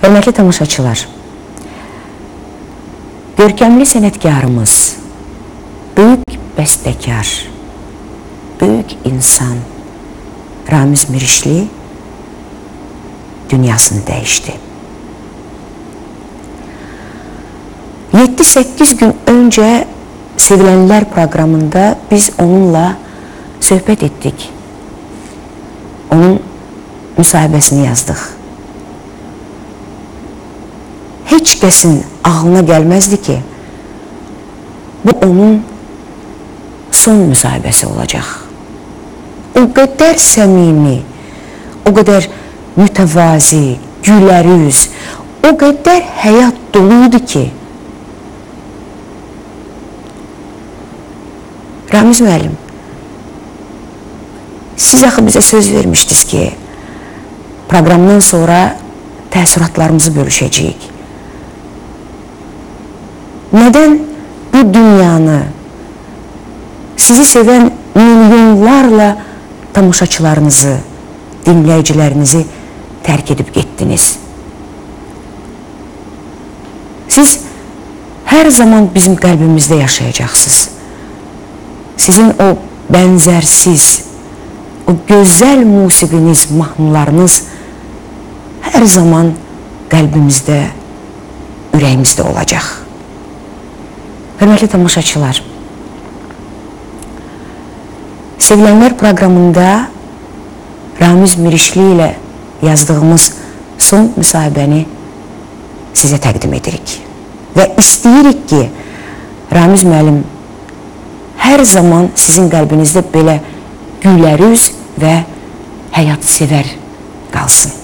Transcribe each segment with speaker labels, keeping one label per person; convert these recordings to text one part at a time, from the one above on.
Speaker 1: Hörmətli tamaşaçılar, görkəmli sənətkarımız, böyük bəstəkar, böyük insan Ramiz Mirişli dünyasını dəyişdi. 7-8 gün öncə Sevilənlər proqramında biz onunla söhbət etdik. Onun müsahibəsini yazdıq. Heç kəsin ağlına gəlməzdi ki, bu onun son müsahibəsi olacaq. O qədər səmimi, o qədər mütəvazi, gülərüz, o qədər həyat doluydu ki, Ramiz müəllim, siz axı bizə söz vermişdiniz ki, proqramdan sonra təəssüratlarımızı bölüşəcəyik. Nədən bu dünyanı, sizi sevən milyonlarla tamaşaçılarınızı, dinləyicilərinizi tərk edib getdiniz? Siz hər zaman bizim qəlbimizdə yaşayacaqsınız. Sizin o bənzərsiz, o gözəl musiqiniz, mahnılarınız hər zaman qəlbimizdə, ürəyimizdə olacaq. Hörmətli tamaşaçılar, Sevilənlər proqramında Ramiz Mirişli ilə yazdığımız son müsahibəni sizə təqdim edirik. Və istəyirik ki, Ramiz müəllim hər zaman sizin qəlbinizdə belə gülərüz və həyatsevər qalsın.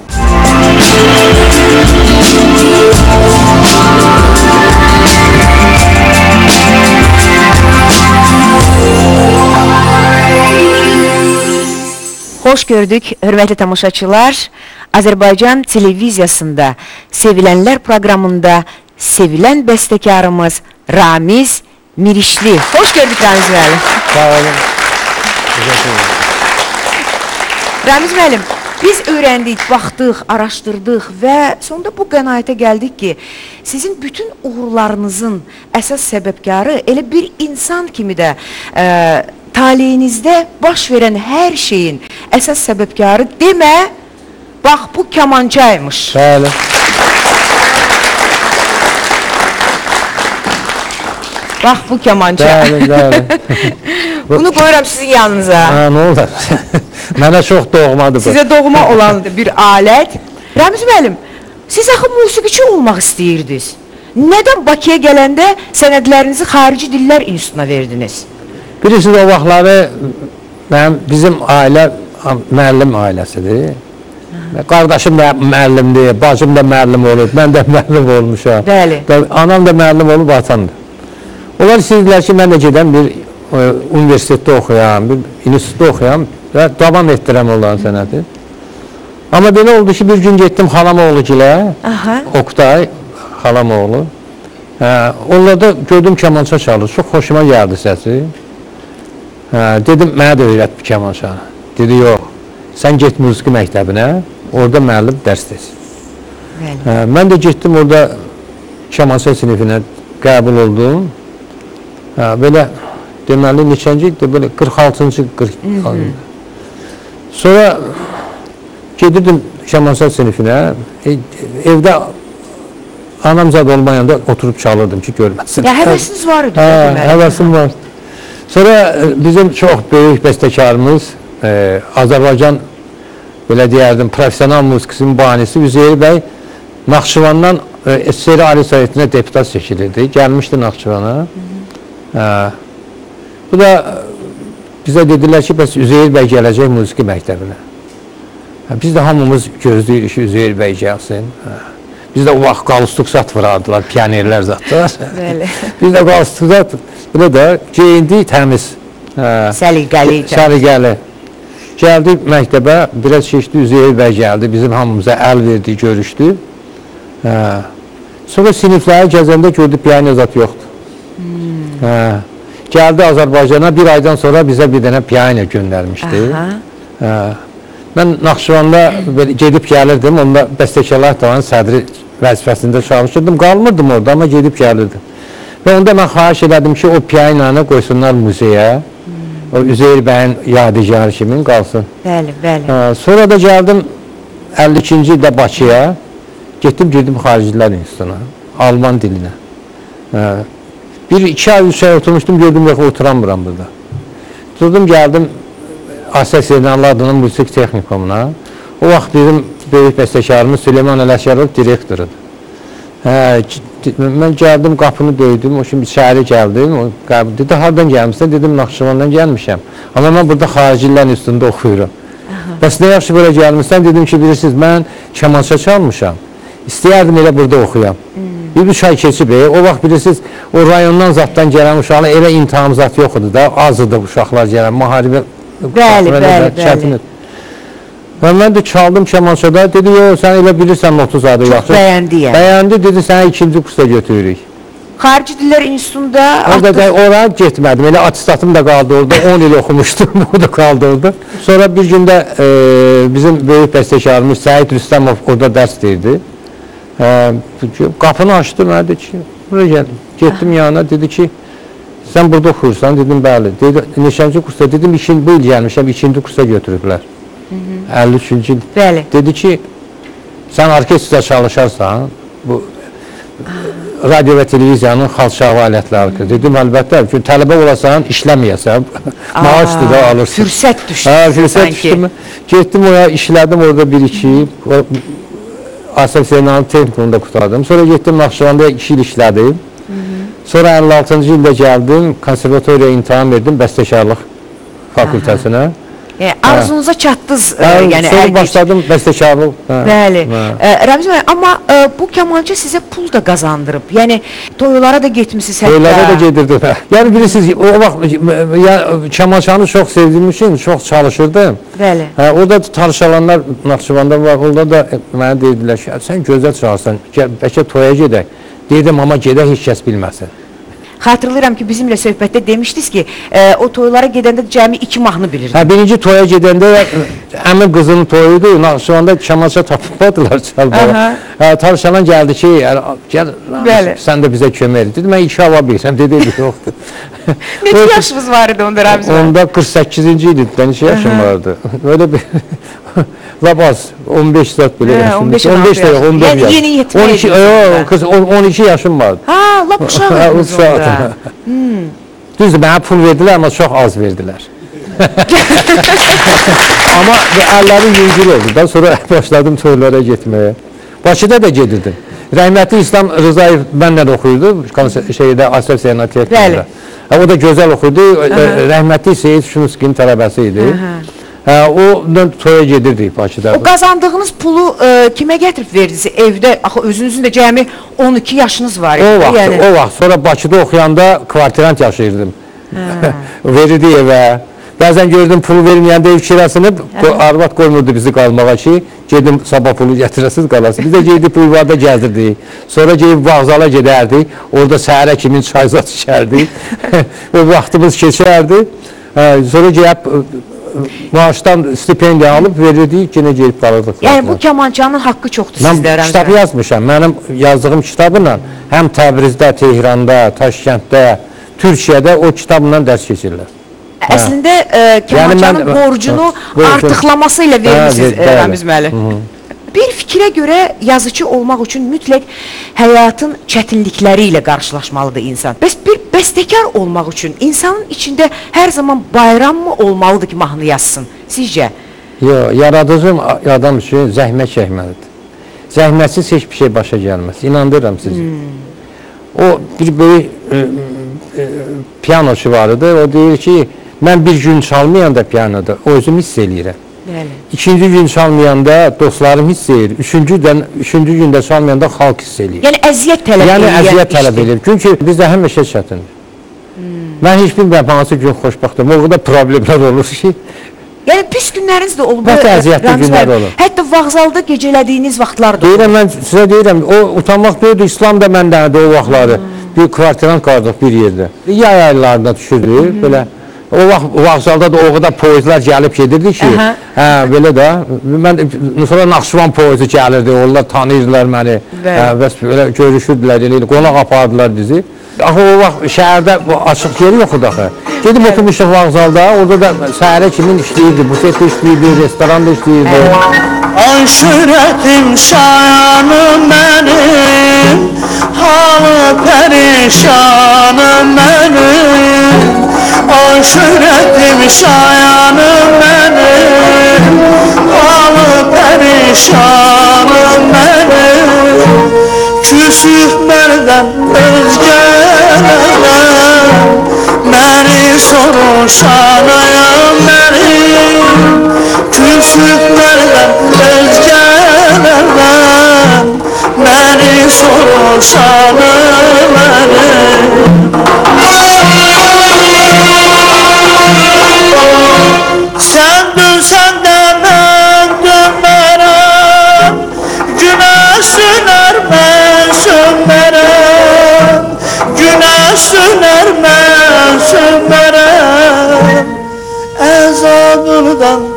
Speaker 1: Xoş gördük, hörmətli tamaşaçılar. Azərbaycan televiziyasında Sevilənlər proqramında sevilən bəstəkarımız Ramiz Mirişli. Hoş gördük Ramiz müəllim.
Speaker 2: Sağ olun.
Speaker 1: Ramiz müəllim, biz öyrəndik, baxdıq, araşdırdıq və sonunda bu qənaətə gəldik ki, sizin bütün uğurlarınızın əsas səbəbkarı elə bir insan kimi də taleyinizdə baş verən hər şeyin əsas səbəbkarı demə, bax bu kamancaymış.
Speaker 2: Bəli.
Speaker 1: Bax bu kamanca.
Speaker 2: Bəli.
Speaker 1: Bunu qoyuram sizin yanınıza.
Speaker 2: Nə olur? Mənə çox doğmadır bu.
Speaker 1: Sizə doğma olan bir alət. Ramiz müəllim, siz axı musiqiçi olmaq istəyirdiniz. Nədən Bakıya gələndə sənədlərinizi Xarici Dillər İnstitutuna verdiniz?
Speaker 2: Bilirsiniz, o vaxtları bizim ailə müəllim ailəsidir. Qardaşım da müəllimdir, bacım da müəllim olub, mən də müəllim olmuşam.
Speaker 1: Bəli.
Speaker 2: Anam da müəllim olub, atamdır. Onlar istəyirlər ki, mən də gedəm bir universitetdə oxuyam, bir institutda oxuyam və davam etdirəm onların sənəti. Amma belə oldu ki, bir gün getdim Xalamoğlu gilə, Oktay Xalamoğlu. Onlarda gördüm kamança çalır, çox xoşuma gəldi səsi. Dedim, mənə də öyrət bir kamança. Dedi, yox, sən get musiqi məktəbinə, orada müəllim dərs desin. Mən də getdim orada kamança sinifinə qəbul oldum. Belə deməli neçənci idi, belə 46-cı 46. Sonra gedirdim kamança sinifinə, evdə anam zad olmayanda oturub çalırdım ki, görməsin.
Speaker 1: Ya həvəsiniz var idi.
Speaker 2: Həvəsim var. Sonra bizim çox böyük bəstəkarımız, Azərbaycan, belə deyərdim, profesional musiqisinin banisi Üzeyir bəy Naxçıvandan SSR Ali Sovetinə deputat seçilirdi, gəlmişdi Naxçıvana. Bu da bizə dedilər ki, bəs Üzeyir bəy gələcək musiqi məktəbinə. Biz də hamımız gözləyirik ki, Üzeyir bəy gəlsin. Biz də o vaxt qalstuk zat vurardılar, pionerlər zatlar. Biz də qalstuk zat, belə də geyindi təmiz.
Speaker 1: Səliqəli.
Speaker 2: Səliqəli. Gəldi məktəbə, biraz keçdi, Üzeyir bəy gəldi, bizim hamımıza əl verdi, görüşdü. Sonra sinifləri gəzəndə gördü, piano zat yoxdur. Gəldi Azərbaycana, bir aydan sonra bizə bir dənə piano göndərmişdi. Mən Naxçıvanda belə gedib gəlirdim, onda bəstəkarlar tavanın sədri vəzifəsində çalışırdım, qalmırdım orada, amma gedib gəlirdim. Və onda mən xahiş elədim ki, o piyananı qoysunlar muzeyə, o Üzeyir bəyin yadigarı kimin qalsın.
Speaker 1: Bəli, bəli.
Speaker 2: Sonra da gəldim 52-ci ildə Bakıya, girdim Xaricilər İnstitutuna, Alman dilinə. Bir-iki ay, 3 ay oturmuşdum, gördüm yox, oturamıram burada. Durdum, gəldim Ases Zeynallı adının müzik texnikumuna. O vaxt bizim böyük bəstəkarımız Süleyman Ələşərov direktorudur. Mən gəldim, qapını döydüm, o şimdi şəhərə gəldim, o dedi, hardan gəlmişsən? Dedim, Naxçıvandan gəlmişəm. Amma mən burada Xaricilər İnstitutunda oxuyuram. Bəs nə yaxşı belə gəlmişsən? Dedim ki, bilirsiniz, mən kamança çalmışam. İstəyərdim elə burada oxuyam. Bir çay keçib, o vaxt bilirsiniz, o rayondan zatdan gələn uşaqlar elə imtahan zat yox idi da, azıdır uşaqlar gələn, müharibə.
Speaker 1: Bəli.
Speaker 2: Və mən də çaldım kamançada, dedi, sən elə bilirsən 30 adı yaxşı.
Speaker 1: Çox bəyəndi yəni.
Speaker 2: Bəyəndi, dedi, səni 2-ci kursa götürürük.
Speaker 1: Xarici Dillər İnstitutunda
Speaker 2: Oraya getmədim, elə atistatım da qaldı orada, 10 il oxumuşdum, o da qaldı orada. Sonra bir gündə bizim böyük bəstəkarımız Səhid Rüstəmov orada dərs deyirdi. Qapını açdı, mənə dedi ki, buraya gəldim. Getdim yanına, dedi ki, sən burada oxuyursan, dedim, bəli. Dedi, neçənci kursa, dedim, bu il gəlmişəm, 2-ci kursa götürüblər. 53-cü il.
Speaker 1: Bəli.
Speaker 2: Dedi ki, sən orkestrda çalışarsan, bu radio və televiziyanın xalçağı alətləri. Dedim, əlbəttə, ki, tələbə olasan, işləməyəsən, maaşdır da alırsın.
Speaker 1: Fürsət düşdü.
Speaker 2: Fürsət düşdü. Getdim oraya, işlədim orada 1-2, Asaf Zeynal'ın texnikumunda qurtardım. Sonra getdim Naxçıvanda 2 il işlədim. Sonra 56-cı ildə gəldim, konservatoriyaya imtahan verdim, bəstəkarlıq fakültəsinə.
Speaker 1: Arzunuza çatdınız.
Speaker 2: Sonra başladım bəstəkarlıq.
Speaker 1: Bəli. Rəmiz bəy, amma bu kamança sizə pul da qazandırıb. Yəni, toylara da getmişsiniz hətta.
Speaker 2: Toylara da gedirdim. Yəni, bilirsiniz, o vaxt kamançanı çox sevdiyim üçün çox çalışırdım.
Speaker 1: Bəli.
Speaker 2: Orada tarışalanlar Naxçıvanda var, orada da mənə deyirdilər ki, sən gözəl çalarsan, bəlkə toya gedək. Deyirdim, amma gedək heç kəs bilməsin.
Speaker 1: Xatırlayıram ki, bizimlə söhbətdə demişdiniz ki, o toylara gedəndə cəmi 2 mahnı bilirdim.
Speaker 2: Birinci toya gedəndə əmin qızının toyuydu, Naxçıvanda kamança tapmadılar çalmağa. Tarışalan gəldi ki, sən də bizə kömək edin. Dedim, mən 2 hava bilsəm, dedi, yoxdur.
Speaker 1: Neçə yaşınız var idi onda Rəmiz bəy?
Speaker 2: Onda 48-ci idi, neçə yaşım vardı. Öyle bir labaz, 15 saat belə yaşım.
Speaker 1: 15 də yox, 14 yaş. Yəni yeni yetməydi.
Speaker 2: 12 yaşım vardı.
Speaker 1: Lap uşaq idiniz onda.
Speaker 2: Düzdür, mənə pul verdilər, amma çox az verdilər. Amma əllərim yüngül oldu da, sonra başladım toylara getməyə. Bakıda da gedirdim. Rəhmətli İslam Rızayev mənlə də oxuyurdu, Asaf Zeynal Teatrında. O da gözəl oxuyurdu, rəhmətli Seyid Şunuskin tələbəsi idi. O toya gedirdik Bakıda.
Speaker 1: O qazandığınız pulu kimə gətirib verdiniz? Evdə, axı özünüzün də cəmi 12 yaşınız var idi.
Speaker 2: O vaxt, sonra Bakıda oxuyanda kvartirant yaşayırdım. Verirdi evə. Bəzən gördüm pulu verməyəndə ev kirasını, arvad qoymurdu bizi qalmağa ki, gedim sabah pulu gətirəsiz qalasın. Biz də gedib bulvarda gəzdirdik. Sonra gedib vağzala gedərdik. Orada səhərə kimin çayzat içərdik. O vaxtımız keçərdi. Sonra gedib maaşdan stipendiya alıb verirdik, yenə gelib qalırdıq.
Speaker 1: Yəni bu kamançanın haqqı çoxdur sizdə.
Speaker 2: Mən kitabı yazmışam. Mənim yazdığım kitabla həm Təbrizdə, Tehranda, Taşkənddə, Türkiyədə o kitabla dərs keçirlər.
Speaker 1: Əslində kamançanın borcunu artıqlaması ilə vermişsiniz Rəmiz müəllim. Bir fikrə görə yazıcı olmaq üçün mütləq həyatın çətinlikləri ilə qarşılaşmalıdır insan. Bəs bir bəstəkar olmaq üçün insanın içində hər zaman bayram mı olmalıdır ki, mahnı yazsın, sizcə?
Speaker 2: Yox, yaradıcı adam üçün zəhmət çəkməlidir. Zəhmətsiz heç bir şey başa gəlməz, inandırıram sizi. O bir böyük piyanoçu var idi, o deyir ki, mən bir gün çalmayanda piyanoda, o özüm hiss eləyirəm. İkinci gün çalmayanda dostlarım hiss edir, üçüncü gündə çalmayanda xalq hiss edir.
Speaker 1: Yəni əziyyət tələb edir.
Speaker 2: Yəni əziyyət tələb edir. Çünki bizdə həmişə çətindir. Mən heç bilmirəm hansı gün xoşbəxtəm, orada problemlər olur ki.
Speaker 1: Yəni pis günləriniz də olub.
Speaker 2: Bəs əziyyətli günlər olur.
Speaker 1: Hətta vağzalda gecələdiyiniz vaxtlar da olur.
Speaker 2: Deyirəm, mən sizə deyirəm, o utanmaq deyildi, İslam da məndənədir o vaxtları. Bir kvartirant qaldıq bir yerdə. Yay aylarında düşürdük, belə O vaxt vağzalda da o qədər poezlər gəlib gedirdi ki, belə də, mən sonra Naxçıvan poezi gəlirdi, onlar tanıyırdılar məni, və belə görüşürdülər, qonaq apardılar bizi. Axı o vaxt şəhərdə açıq yeri yox idi axı. Gedib oturmuşduq vağzalda, orada da səhərə kimin işləyirdi, bufet işləyirdi, restoran da işləyirdi.
Speaker 3: Aşiretim şayanım benim, halı perişanım benim. Aşiretim şayanım benim, halı perişanım benim. Küsüh benden özgelerden, beni soruşanayım benim. Küsüh benden özgelerden, beni soruşanayım benim. Sen dönsen de ben dönmerem, güneş söner ben sönmerem, güneş söner ben sönmerem, ezabından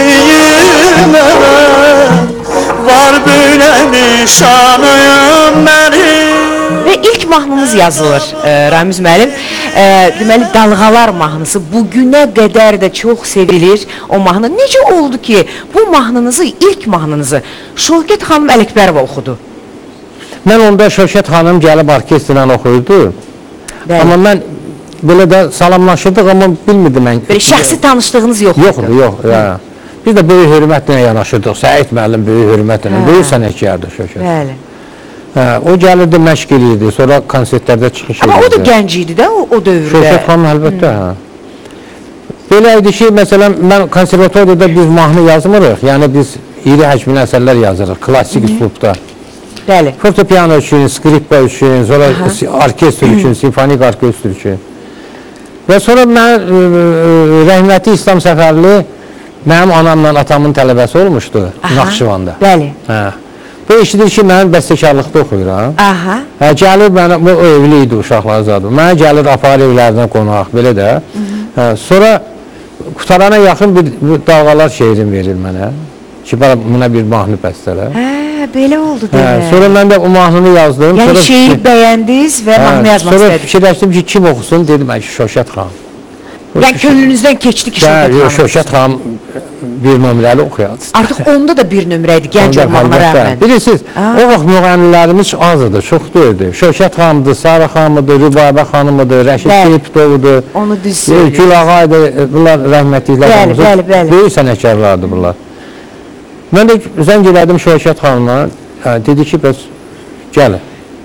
Speaker 3: değilmem, var böyle nişanıyım benim.
Speaker 1: Və ilk mahnınız yazılır Ramiz müəllim. Deməli Dalğalar mahnısı bugünə qədər də çox sevilir o mahnı. Necə oldu ki bu mahnınızı, ilk mahnınızı Şövkət xanım Ələkbərova oxudu?
Speaker 2: Mən onda Şövkət xanım gəlib orkestrlə oxuyurdu. Amma mən belə də salamlaşırdıq, amma bilmirdim mən.
Speaker 1: Belə şəxsi tanışdığınız yox idi?
Speaker 2: Yoxdur, yox. Biz də böyük hörmətlə yanaşırdıq. Səid müəllim böyük hörmətlə, böyük sənətkardır Şövkət.
Speaker 1: Bəli.
Speaker 2: O gəlirdi, məşq edirdi, sonra konsertlərdə çıxış edirdi.
Speaker 1: Amma o da gənc idi də o dövrdə.
Speaker 2: Şövkət xanım əlbəttə. Belə idi ki, məsələn, mən konservatoriyada biz mahnı yazmırıq, yəni biz iri həcmli əsərlər yazırıq, klassik üslubda.
Speaker 1: Bəli.
Speaker 2: Fortepiano üçün, skripka üçün, sonra orkestr üçün, simfonik orkestr üçün. Və sonra mən, rəhmətli İslam Səfərli, mənim anamla atamın tələbəsi olmuşdu Naxçıvanda.
Speaker 1: Bəli.
Speaker 2: Bu eşidir ki, mənim bəstəkarlıqda oxuyuram. Gəlir, o evli idi, uşaqları zadı. Mənə gəlir, apar evlərindən qonaq, belə də. Sonra qutarana yaxın bir Dalğalar şeirin verir mənə. Ki, buna bir mahnı bəstələ.
Speaker 1: Belə oldu demək.
Speaker 2: Sonra mən də o mahnını yazdım.
Speaker 1: Yəni şeir bəyəndiniz və mahnı yazmaq istədiniz.
Speaker 2: Sonra fikirləşdim ki, kim oxusun, dedim, Şövkət xanım.
Speaker 1: Yəni könlünüzdən keçdi ki, Şövkət xanım.
Speaker 2: Şövkət xanım bir nömrəli oxuyardı.
Speaker 1: Artıq onda da bir nömrə idi, gənc olmağına rəğmən.
Speaker 2: Bilirsiniz, o vaxt müğənnilərimiz azdır, çox deyildi. Şövkət xanımdır, Sarı xanımdır, Rübabə xanımıdır, Rəşid Qeyibdovudur,
Speaker 1: onu düz söylüyor.
Speaker 2: Gül ağaydı, bunlar rəhmətliklər olmuşdur. Böyük sənətkarlardır bunlar. Mən də zəng elədim Şövkət xanıma, dedi ki, bəs gəlin.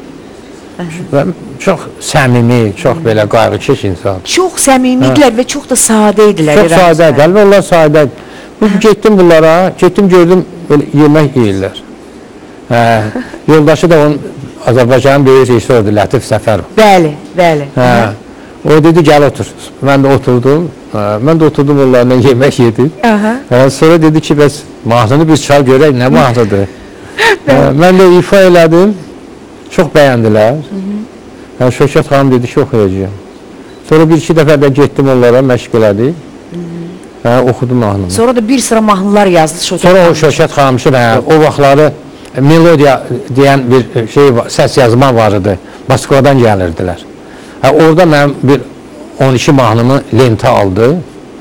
Speaker 2: Çox səmimi, çox belə qayğıkeş insan.
Speaker 1: Çox səmimidirlər və çox da sadə idilər.
Speaker 2: Çox sadə idilər və onlar sadə. Getdim bunlara, getdim gördüm belə yemək yeyirlər. Yoldaşı da onun Azərbaycanın böyük rejissorudur, Lətif Səfərov.
Speaker 1: Bəli, bəli.
Speaker 2: O dedi, gəl otur. Mən də oturdum. Mən də oturdum onlarla yemək yedim. Sonra dedi ki, bəs mahnını biz çal görək, nə mahnıdır? Mən də ifa elədim. Çox bəyəndilər. Şövkət xanım dedi ki, oxuyacağım. Sonra bir-iki dəfə də getdim onlara, məşq elədik. Oxudum mahnını.
Speaker 1: Sonra da bir sıra mahnılar yazdı Şövkət xanım.
Speaker 2: Sonra o Şövkət xanım üçün, o vaxtları melodiya deyən bir səs yazma var idi. Moskvadan gəlirdilər. Orada mənim bir 12 mahnımı lentə aldı.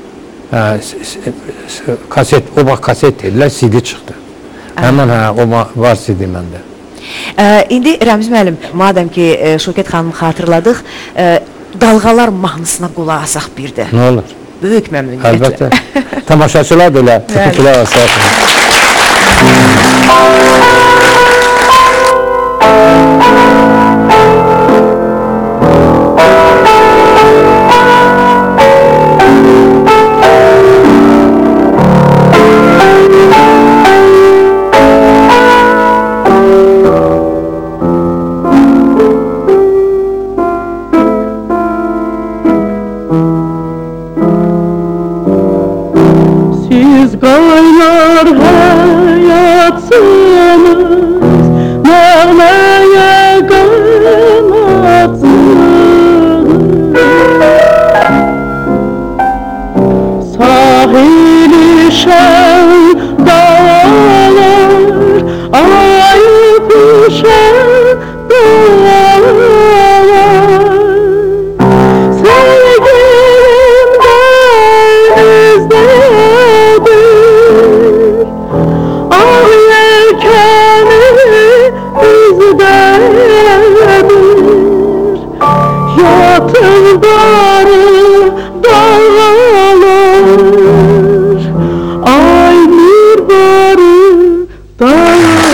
Speaker 2: Kaset, o vaxt kaset dedilər, CD çıxdı. Həmən o var CD məndə.
Speaker 1: İndi Ramiz müəllim, madəm ki Şövkət xanımı xatırladıq, Dalğalar mahnısına qulaq asaq bir də.
Speaker 2: Nə olur?
Speaker 1: Böyük məmnuniyyətlə.
Speaker 2: Əlbəttə. Tamaşaçılar da elə qulaq asaq.
Speaker 3: Qaynar həyatsınız, nəğməyə Yatırları dağlar, ay mirbarı dağlar.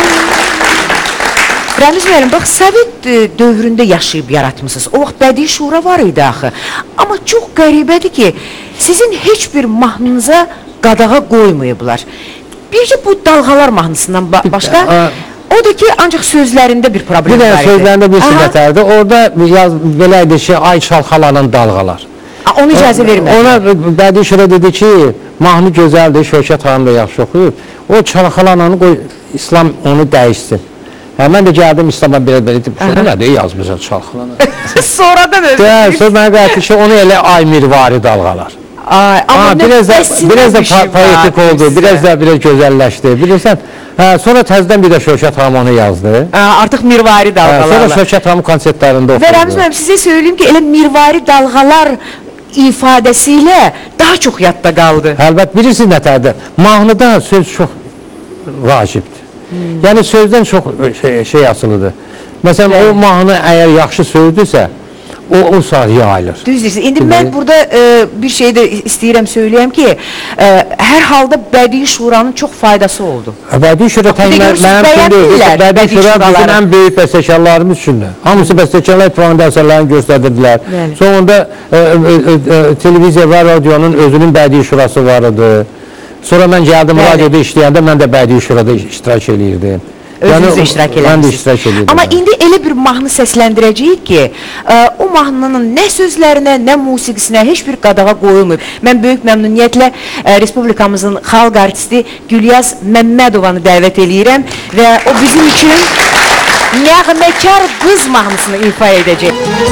Speaker 1: Rəmiz müəllim, bax, Sovet dövründə yaşayıb yaratmışsınız. O vaxt bədii şura var idi axı. Amma çox qəribədir ki, sizin heç bir mahnınıza qadağa qoymayıblar. Bircə bu Dalğalar mahnısından başqa, o da ki, ancaq sözlərində bir problem
Speaker 2: Bir
Speaker 1: var
Speaker 2: də
Speaker 1: idi.
Speaker 2: sözlərində bir sünətərdir. Orada belə idi ki, ay çalxalanan dalğalar.
Speaker 1: Onu icazə vermədi.
Speaker 2: Ona bədii şura dedi ki, mahnı gözəldir, Şövkət xanım da yaxşı oxuyub. O çalxalananı qoy, İslam onu dəyişsin. Mən də gəldim İslam'a belə edib, nədir yazmışam çalxalanan.
Speaker 1: Sonradan özür.
Speaker 2: Sonra mənə qayıtdı ki, onu elə ay mirvari dalğalar.
Speaker 1: Amma
Speaker 2: biraz da poetik oldu, biraz da gözəlləşdi. Bilirsən, sonra təzədən bir də Şövkət xanım onu yazdı.
Speaker 1: Artıq mirvari dalğalarla.
Speaker 2: Sonra Şövkət xanım konsertlərində oxuydu.
Speaker 1: Və Rəmiz müəllim, sizə söyleyeyim ki, elə mirvari dalğalar ifadəsilə daha çox yadda qaldı.
Speaker 2: Əlbət, bilirsiniz nətərdir? Mahnıda söz çox vacibdir. Yəni sözdən çox şey asılıdır. Məsələn, o mahnı əgər yaxşı sözdürsə, o saat yayılır.
Speaker 1: Düz deyirsiniz. İndi mən burada bir şey də istəyirəm söyləyəm ki, hər halda bədii şuranın çox faydası oldu.
Speaker 2: Bədii şura mənim üçün deyil. Bədii şura bizim ən böyük bəstəkarlarımız üçündür. Hamısı bəstəkarlar İttifaqında əsərlərini göstərdilər. Sonunda televiziya və radionun özünün bədii şurası var idi. Sonra mən gəldim radioda işləyəndə mən də bədii şurada iştirak edirdim.
Speaker 1: Özünüz iştirak eləmişsiniz.
Speaker 2: Mən də iştirak edirdim.
Speaker 1: Amma indi elə bir mahnı səsləndirəcəyik ki, o mahnının nə sözlərinə, nə musiqisinə heç bir qadağa qoyulmayıb. Mən böyük məmnuniyyətlə Respublikamızın xalq artisti Gülyaz Məmmədovanı dəvət eləyirəm və o bizim üçün Nəğməkar Qız mahnısını ifa edəcək.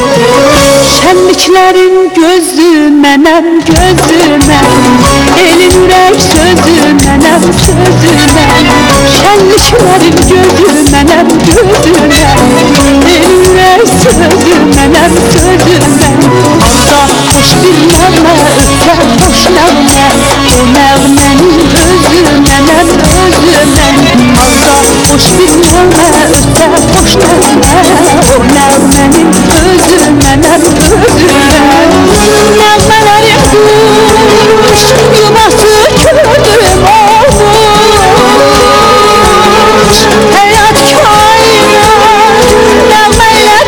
Speaker 3: Şənliklərin gözü mənəm gözümə, elin ürək sözü mənəm sözümə. Şənliklərin gözü mənəm gözümə, elin ürək sözü mənəm sözümə. Alda xoş bir nəğmə, ötər xoş nəğmə, o nəğmənin özü mənəm özümə. Alda xoş bir nəğmə, ötər xoş nəğmə, o nəğmənin özü mənəm özümə. Nəğmələrim quş yuvası kördüm olmuş, həyat kainat nəğməylə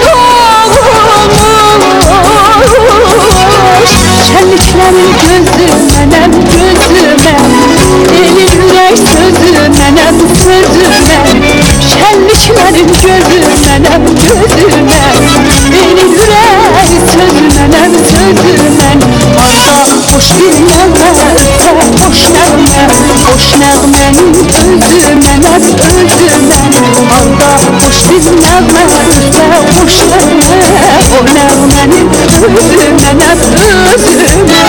Speaker 3: dolmuş. Şənliklərin gözü mənəm gözümə, elin ürək sözü mənəm sözümə. Şənliklərin gözü mənəm gözümə, elin ürək sözü mənəm sözümə. Arda xoş bir nəğmə, ötə xoş nəğmə, xoş nəğmənin özü mənəm özümə. Arda xoş bir nəğmə, ötə xoş nəğmə, o nəğmənin özü mənəm özümə.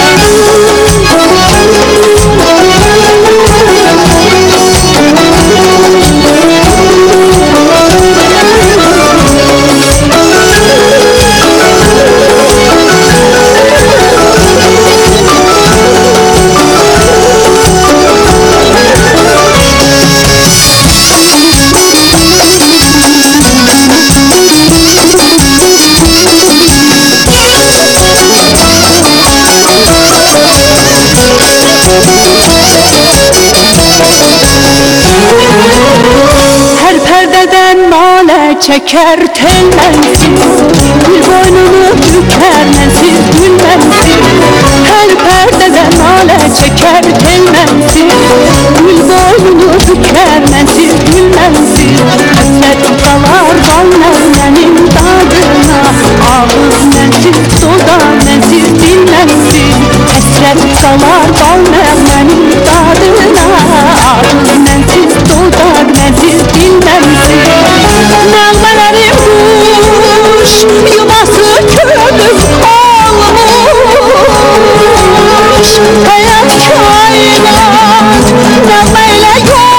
Speaker 3: Hər pərdədən nalə çəkər telmənsiz, bir boynunu bükər mənsiz gülmənsiz. Hər pərdədən nalə çəkər telmənsiz, bir boynunu bükər mənsiz gülmənsiz. Həsrət qalar bal nəğmənin dadına, ağız mənsiz, dodaq mənsiz, dil mənsiz. Həsrət qalar bal nəğmənin dadına, ağız mənsiz, dodaq mənsiz, dil mənsiz. Nəğmələrim quş yuvası kördüm olmuş, həyat kainat nəğməylə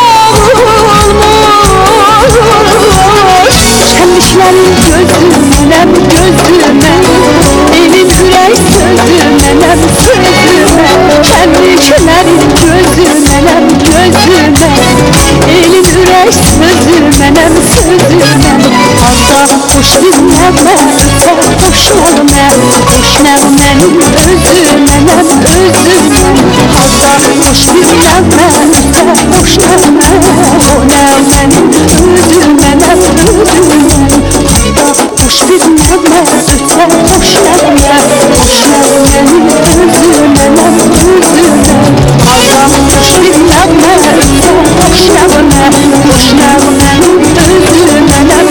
Speaker 3: yoğrulmuş. Şənliklərin gözü mənəm gözümə, elin ürək sözü mənəm sözümə. Şənliklərin gözü mənəm gözümə, elin ürək sözü mənəm sözümə. Harda xoş bir nəğmə ötər xoş nəğmə, xoş nəğmənin özü mənəm özüməm. Harda xoş bir nəğmə ötər xoş nəğmə, o nəğmənin özü mənəm özüməm. Harda xoş bir nəğmə ötər xoş nəğmə, xoş nəğmənin özü mənəm özüməm. Harda xoş bir nəğmə ötər xoş nəğmə, xoş nəğmənin özü mənəm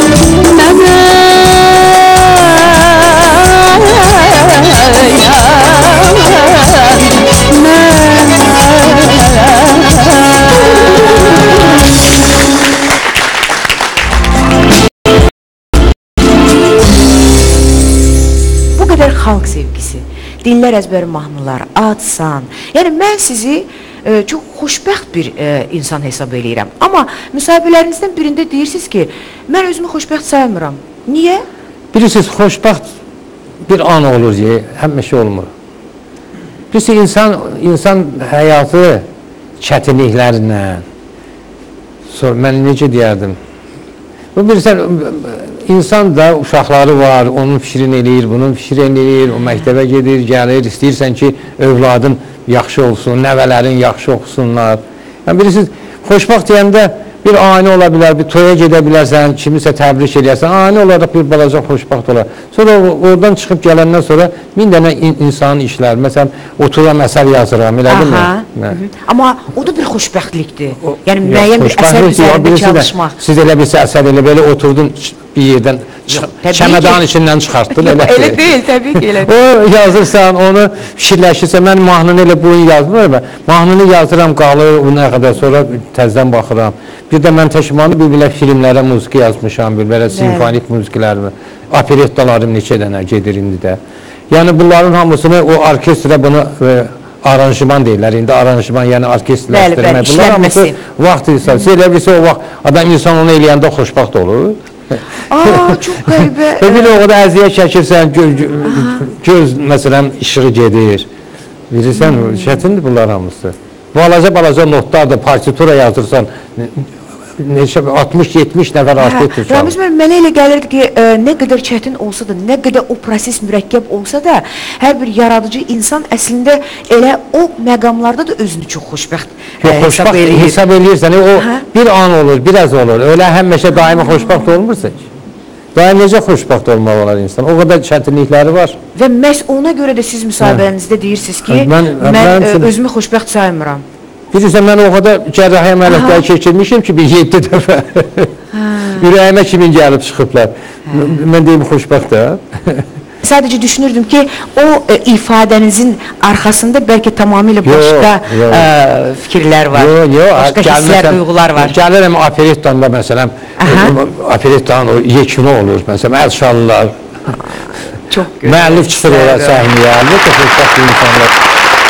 Speaker 1: Bu qədər xalq sevgisi, dillər əzbəri mahnılar, adsan. Yəni mən sizi çox xoşbəxt bir insan hesab eləyirəm. Amma müsahibələrinizdən birində deyirsiniz ki, mən özümü xoşbəxt saymıram. Niyə?
Speaker 2: Bilirsiniz, xoşbəxt bir an olur ki, həmişə olmur. Bilirsiniz, insan həyatı çətinliklərlə, mən necə deyərdim, bilirsən, insan da uşaqları var, onun fikrini eləyir, bunun fikrini eləyir, o məktəbə gedir, gəlir, istəyirsən ki, övladın yaxşı olsun, nəvələrin yaxşı oxusunlar. Yəni, bilirsiniz, xoşbəxt deyəndə bir ani ola bilər, bir toya gedə bilərsən, kimisə təbrik edərsən, ani olaraq bir balaca xoşbəxt olar. Sonra oradan çıxıb gələndən sonra min dənə insanın işləri, məsələn, oturam əsər yazıram, elədir mi?
Speaker 1: Amma o da bir xoşbəxtlikdir. Yəni, müəyyən bir əsər üzərində çalışmaq.
Speaker 2: Siz elə bilsə əsər elə belə oturdun bir yerdən, çəmədanın içindən çıxartdın, elə
Speaker 1: deyil. Elə deyil, təbii ki, elə
Speaker 2: deyil. O yazırsan, onu fikirləşirsən, mən mahnını elə bu gün yazmıram, mahnını yazıram, qalır, o nə qədər, sonra təzdən baxıram. Bir də mən təşkimanı bir-birlə filmlərə muziki yazmışam, bir-birlə simfonik muziklərimi, operettalarım neçə dənə gedir indi də. Yəni, bunların hamısını, o orkestrə bunu aranjman deyirlər, indi aranjman, yəni orkestrləşdirmək. Bunlar hamısı vaxt insan. Siz elə bilsə, o vaxt adam insan onu eləyəndə xoşbəxt olur.
Speaker 1: Çox qəribə.
Speaker 2: Bir o qədər əziyyət çəkirsən, göz, məsələn, işığı gedir. Bilirsən, çətindir bunlar hamısı. Balaca notlar da partitura yazırsan, 60-70 nəfər orkestr çalır.
Speaker 1: Ramiz müəllim, mənə elə gəlirdi ki, nə qədər çətin olsa da, nə qədər o proses mürəkkəb olsa da, hər bir yaradıcı insan əslində elə o məqamlarda da özünü çox xoşbəxt hesab eləyir.
Speaker 2: Hesab eləyirsən, o bir an olur, biraz olur. Öyle həmişə daimi xoşbəxt olmursa ki. Daim necə xoşbəxt olmaq olar insan? O qədər çətinlikləri var.
Speaker 1: Və məhz ona görə də siz müsahibənizdə deyirsiniz ki, mən özümü xoşbəxt saymıram.
Speaker 2: Bilirsən, mən o qədər cərrahi əməliyyatları keçirmişim ki, bir 7 dəfə. Ürəyimə kimin gəlib çıxıblar. Mən deyim, xoşbəxtəm.
Speaker 1: Sadəcə düşünürdüm ki, o ifadənizin arxasında bəlkə tamamilə başqa fikirlər var, başqa hisslər, duyğular var.
Speaker 2: Gəlirəm operettanda, məsələn, operettanın o yekunu olur, məsələn, əlşallılar. Müəllif çıxır ora səhnəyə, nə çox xoşbəxt insanlar.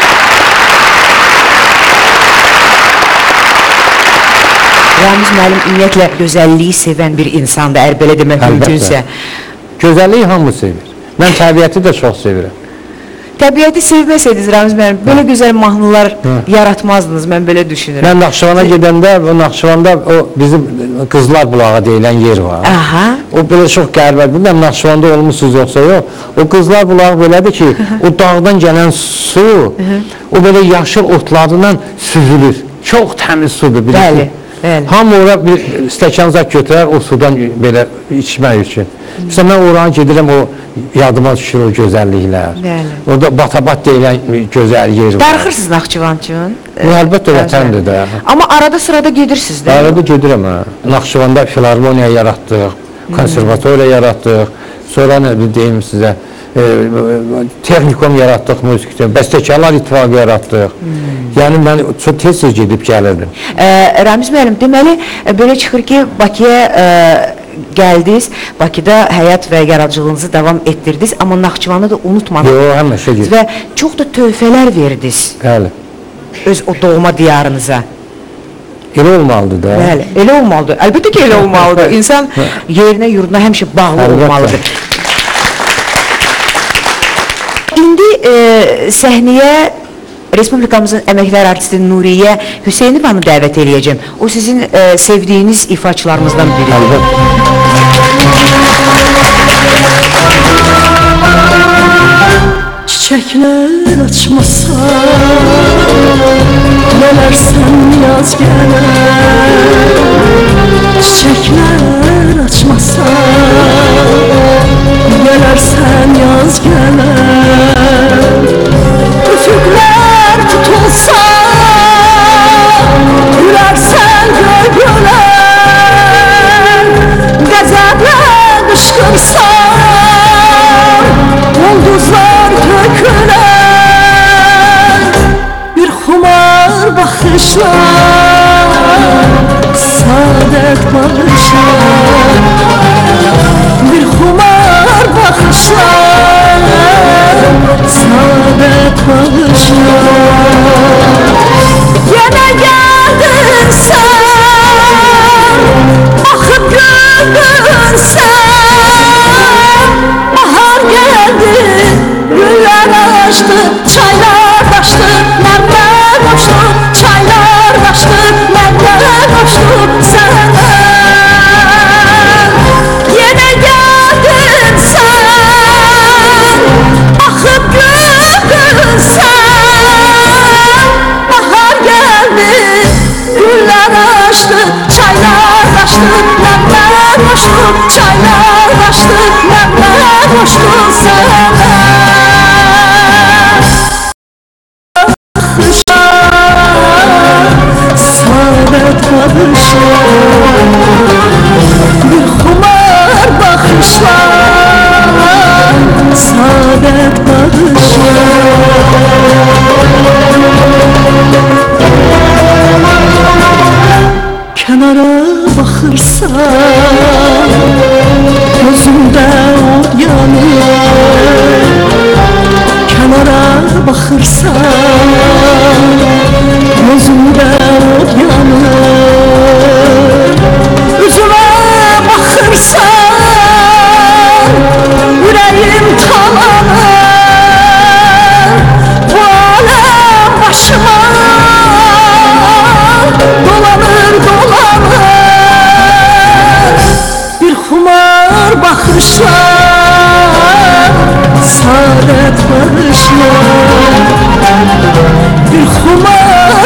Speaker 1: Ramiz müəllim ümumiyyətlə gözəlliyi sevən bir insandır, əgər belə demək mümkünsə.
Speaker 2: Gözəlliyi hamı sevir. Mən təbiəti də çox sevirəm.
Speaker 1: Təbiəti sevməsəydiniz Ramiz müəllim, belə gözəl mahnılar yaratmazdınız, mən belə düşünürəm.
Speaker 2: Mən Naxçıvana gedəndə, Naxçıvanda bizim Qızlar Bulağı deyilən yer var. O belə çox qəribədir. Bilməm, Naxçıvanda olmuşsunuz yoxsa yox. O Qızlar Bulağı belədir ki, o dağdan gələn su, o belə yaşıl otlarından süzülür. Çox təmiz sudur.
Speaker 1: Bəli.
Speaker 2: Hamı ora bir stəkan zat götürər o sudan belə içmək üçün. Məsələn, mən oranı gedirəm, o yadıma düşür o gözəlliklər. Orada Batabat deyilən gözəl yer var.
Speaker 1: Darıxırsınız Naxçıvan üçün?
Speaker 2: Əlbəttə vətəndir də.
Speaker 1: Amma arada sırada gedirsiniz də?
Speaker 2: Arada gedirəm. Naxçıvanda filarmoniya yaratdıq, konservatoriya yaratdıq, sonra nə deyim sizə, texnikum yaratdıq müzikdə, bəstəkarlar ittifaqı yaratdıq. Yəni, mən çox tez-tez gedib gəlirdim.
Speaker 1: Ramiz müəllim, deməli, belə çıxır ki, Bakıya gəldiniz, Bakıda həyat və yaradıcılığınızı davam etdirdiniz, amma Naxçıvanı da unutmadınız.
Speaker 2: Yox, həmişə gedir.
Speaker 1: Və çox da töhfələr verdiniz.
Speaker 2: Bəli.
Speaker 1: Öz o doğma diyarınıza.
Speaker 2: Elə olmalıdır da.
Speaker 1: Bəli, elə olmalıdır. Əlbəttə ki, elə olmalıdır. İnsan yerinə, yurduna həmişə bağlı olmalıdır. İndi səhnəyə Respublikamızın əməkdar artisti Nuriyə Hüseynovanı dəvət eləyəcəm. O sizin sevdiyiniz ifaçılarımızdan biridir.
Speaker 3: Çiçekler açmasa nelersen yaz gelir. Çiçekler açmasa nelersen yaz gelir. Üfükler tutulsa gülersen göl göler. Gazetle kışkırsa Ulduzlar töküler. Bir xumar bakışlar saadet bağışlar. Bir xumar bakışlar saadet bağışlar. Yine geldin sen, bakıp güldün sen. Bahar geldi, güller açtı, çaylar taştı, nemler koştu, çaylar taştı, nemler koştu sana. Yine geldin sen, bakıp güldün sen. Bahar geldi, güller açtı, çaylar taştı, nemler koştu, çaylar taştı, nemler koştu sana. Saadet bakışlar, bir xumar bakışlar, saadet bakışlar. Kenara bakırsan gözümde od yanır. Kenara bakırsan gözümde od yanır. Üzüme bakırsan yüreğim talanır. Bu alem başıma dolanır dolanır. Bir xumar bakışlar saadet barışlar. Bir xumar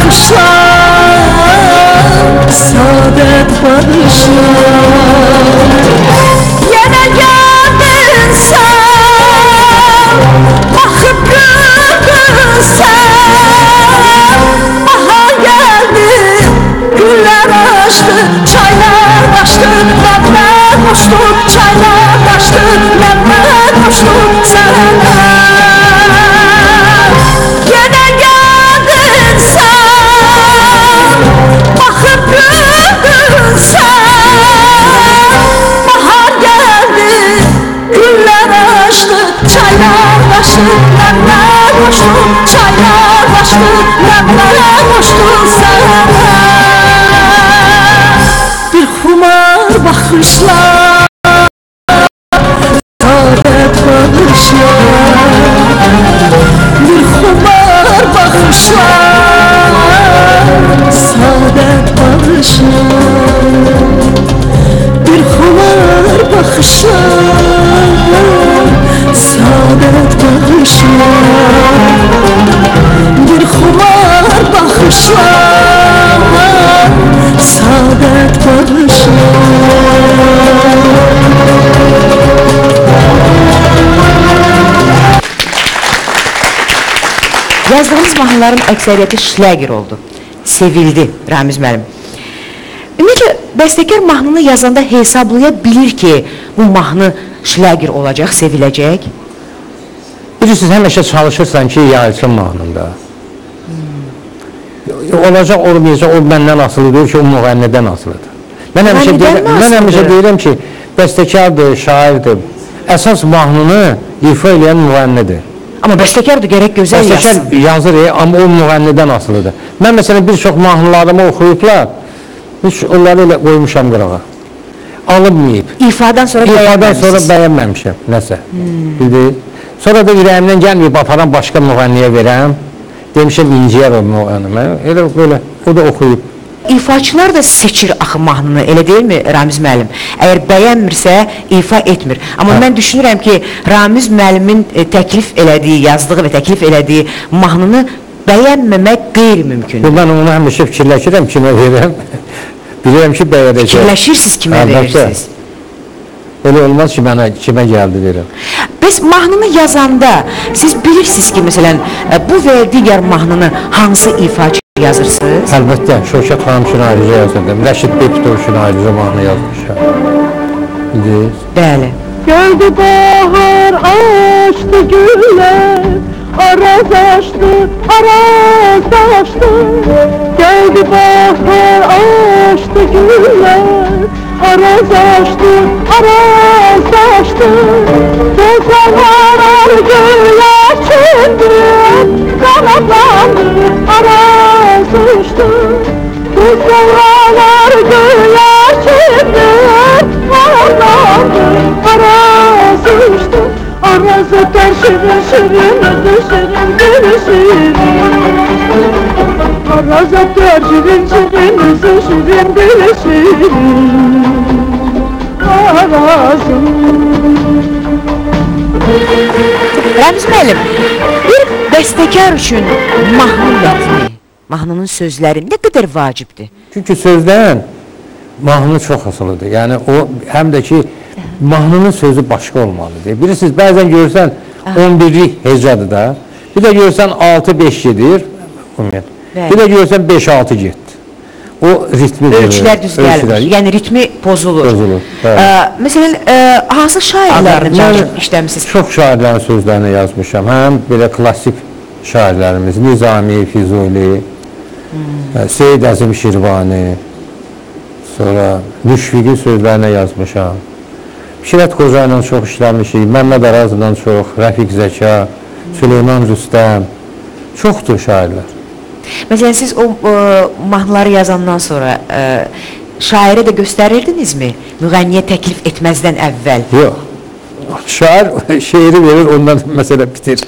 Speaker 3: bakışlar saadet barışlar. Yine geldin sen, bakıp güldün sen. Bahar geldi, güller açtı, çaylar taştı, nemler koştu, çaylar taştı, nemler koştu sana. Yine geldin sen, bakıp güldün sen. Bahar geldi, güller açtı, çaylar taştı, nemler koştu, çaylar taştı, nemler koştu sana. Bir xumar bakışlar saadet bakışlar. Bir xumar bakışlar saadet bakışlar. Bir xumar bakışlar saadet bakışlar. Bir xumar bakışlar saadet bakışlar.
Speaker 1: Yazdığınız mahnıların əksəriyyəti şləger oldu. Sevildi Ramiz müəllim. Ümumiyyətlə, bəstəkar mahnını yazanda hesablaya bilir ki, bu mahnı şləger olacaq, seviləcək.
Speaker 2: Bilirsiniz, həmişə çalışırsan ki, yayılsın mahnında. Olacaq, olmayacaq, o məndən asılı deyil ki, o müğənnidən asılıdır. Mən həmişə deyirəm ki, bəstəkardır, şairdir. Əsas mahnını ifa eləyən müğənnidir.
Speaker 1: Amma bəstəkardır, gərək gözəl yazsın.
Speaker 2: Bəstəkar yazır, amma o müğənnidən asılıdır. Mən məsələn bir çox mahnılarımı oxuyublar, hiç onları elə qoymuşam qırağa. Alınmayıb.
Speaker 1: İfadan sonra
Speaker 2: bəyənməmişəm nəsə. Sonra da ürəyimdən gəlməyib, aparam başqa müğənniyə verəm. Demişəm inciyər onu önümə. Elə böyle o da oxuyub.
Speaker 1: İfaçılar da seçir axı mahnını, elə deyilmi Ramiz müəllim? Əgər bəyənmirsə ifa etmir. Amma mən düşünürəm ki, Ramiz müəllimin təklif elədiyi, yazdığı və təklif elədiyi mahnını bəyənməmək qeyri-mümkündür.
Speaker 2: Mən onu həmişə fikirləşirəm, kimə verirəm. Bilirəm ki, bəyənəcəm.
Speaker 1: Fikirləşirsiniz kimə verirsiniz?
Speaker 2: Öyle olmaz ki, mənə kimə gəldi verim.
Speaker 1: Bəs mahnını yazanda siz bilirsiniz ki, məsələn, bu və digər mahnını hansı ifaçı yazırsınız?
Speaker 2: Əlbəttə, Şövkət xanım üçün ayrıca yazırdım. Rəşid Beypitov üçün ayrıca mahnı yazmışam. Bilirsiniz?
Speaker 1: Bəli.
Speaker 3: Geldi bahar açtı güller, araz açtı, araz açtı. Geldi bahar açtı güller, araz açtı, araz açtı. Tozalar güller çöndü, kanatlandı, araz uçtu. Tozalar güller çöndü, kanatlandı, araz uçtu. Araz öter şirin şirin, öter şirin gülü şirin. Araz öter şirin şirin, öter şirin gülü şirin. Arazım.
Speaker 1: Ramiz müəllim, bir bəstəkar üçün mahnı mətni, mahnının sözləri nə qədər vacibdir?
Speaker 2: Çünki sözdən mahnı çox asılıdır. Yəni o həm də ki mahnının sözü başqa olmalıdır. Bilirsiniz, bəzən görsən 11'lik hecadır da. Bir də görsən 6-5 gedir. Bir də görsən 5-6 getdi. O ritmi
Speaker 1: ölçülər düz gəlmir. Yəni ritmi pozulur. Məsələn, hansı şairlərlə çalışıb işləmisiniz?
Speaker 2: Çox şairlərin sözlərini yazmışam. Həm belə klassik şairlərimiz, Nizami, Füzuli, Seyid Əzim Şirvani, sonra Müşfiqin sözlərinə yazmışam. Şirət Qoca ilə çox işləmişik, Məmməd Arazla çox, Rəfiq Zəka, Süleyman Rüstəm, çoxdur şairlər.
Speaker 1: Məsələn, siz o mahnıları yazandan sonra şairə də göstərirdinizmi? Müğənniyə təklif etməzdən əvvəl.
Speaker 2: Yox, şair şeiri verir, ondan məsələ bitir.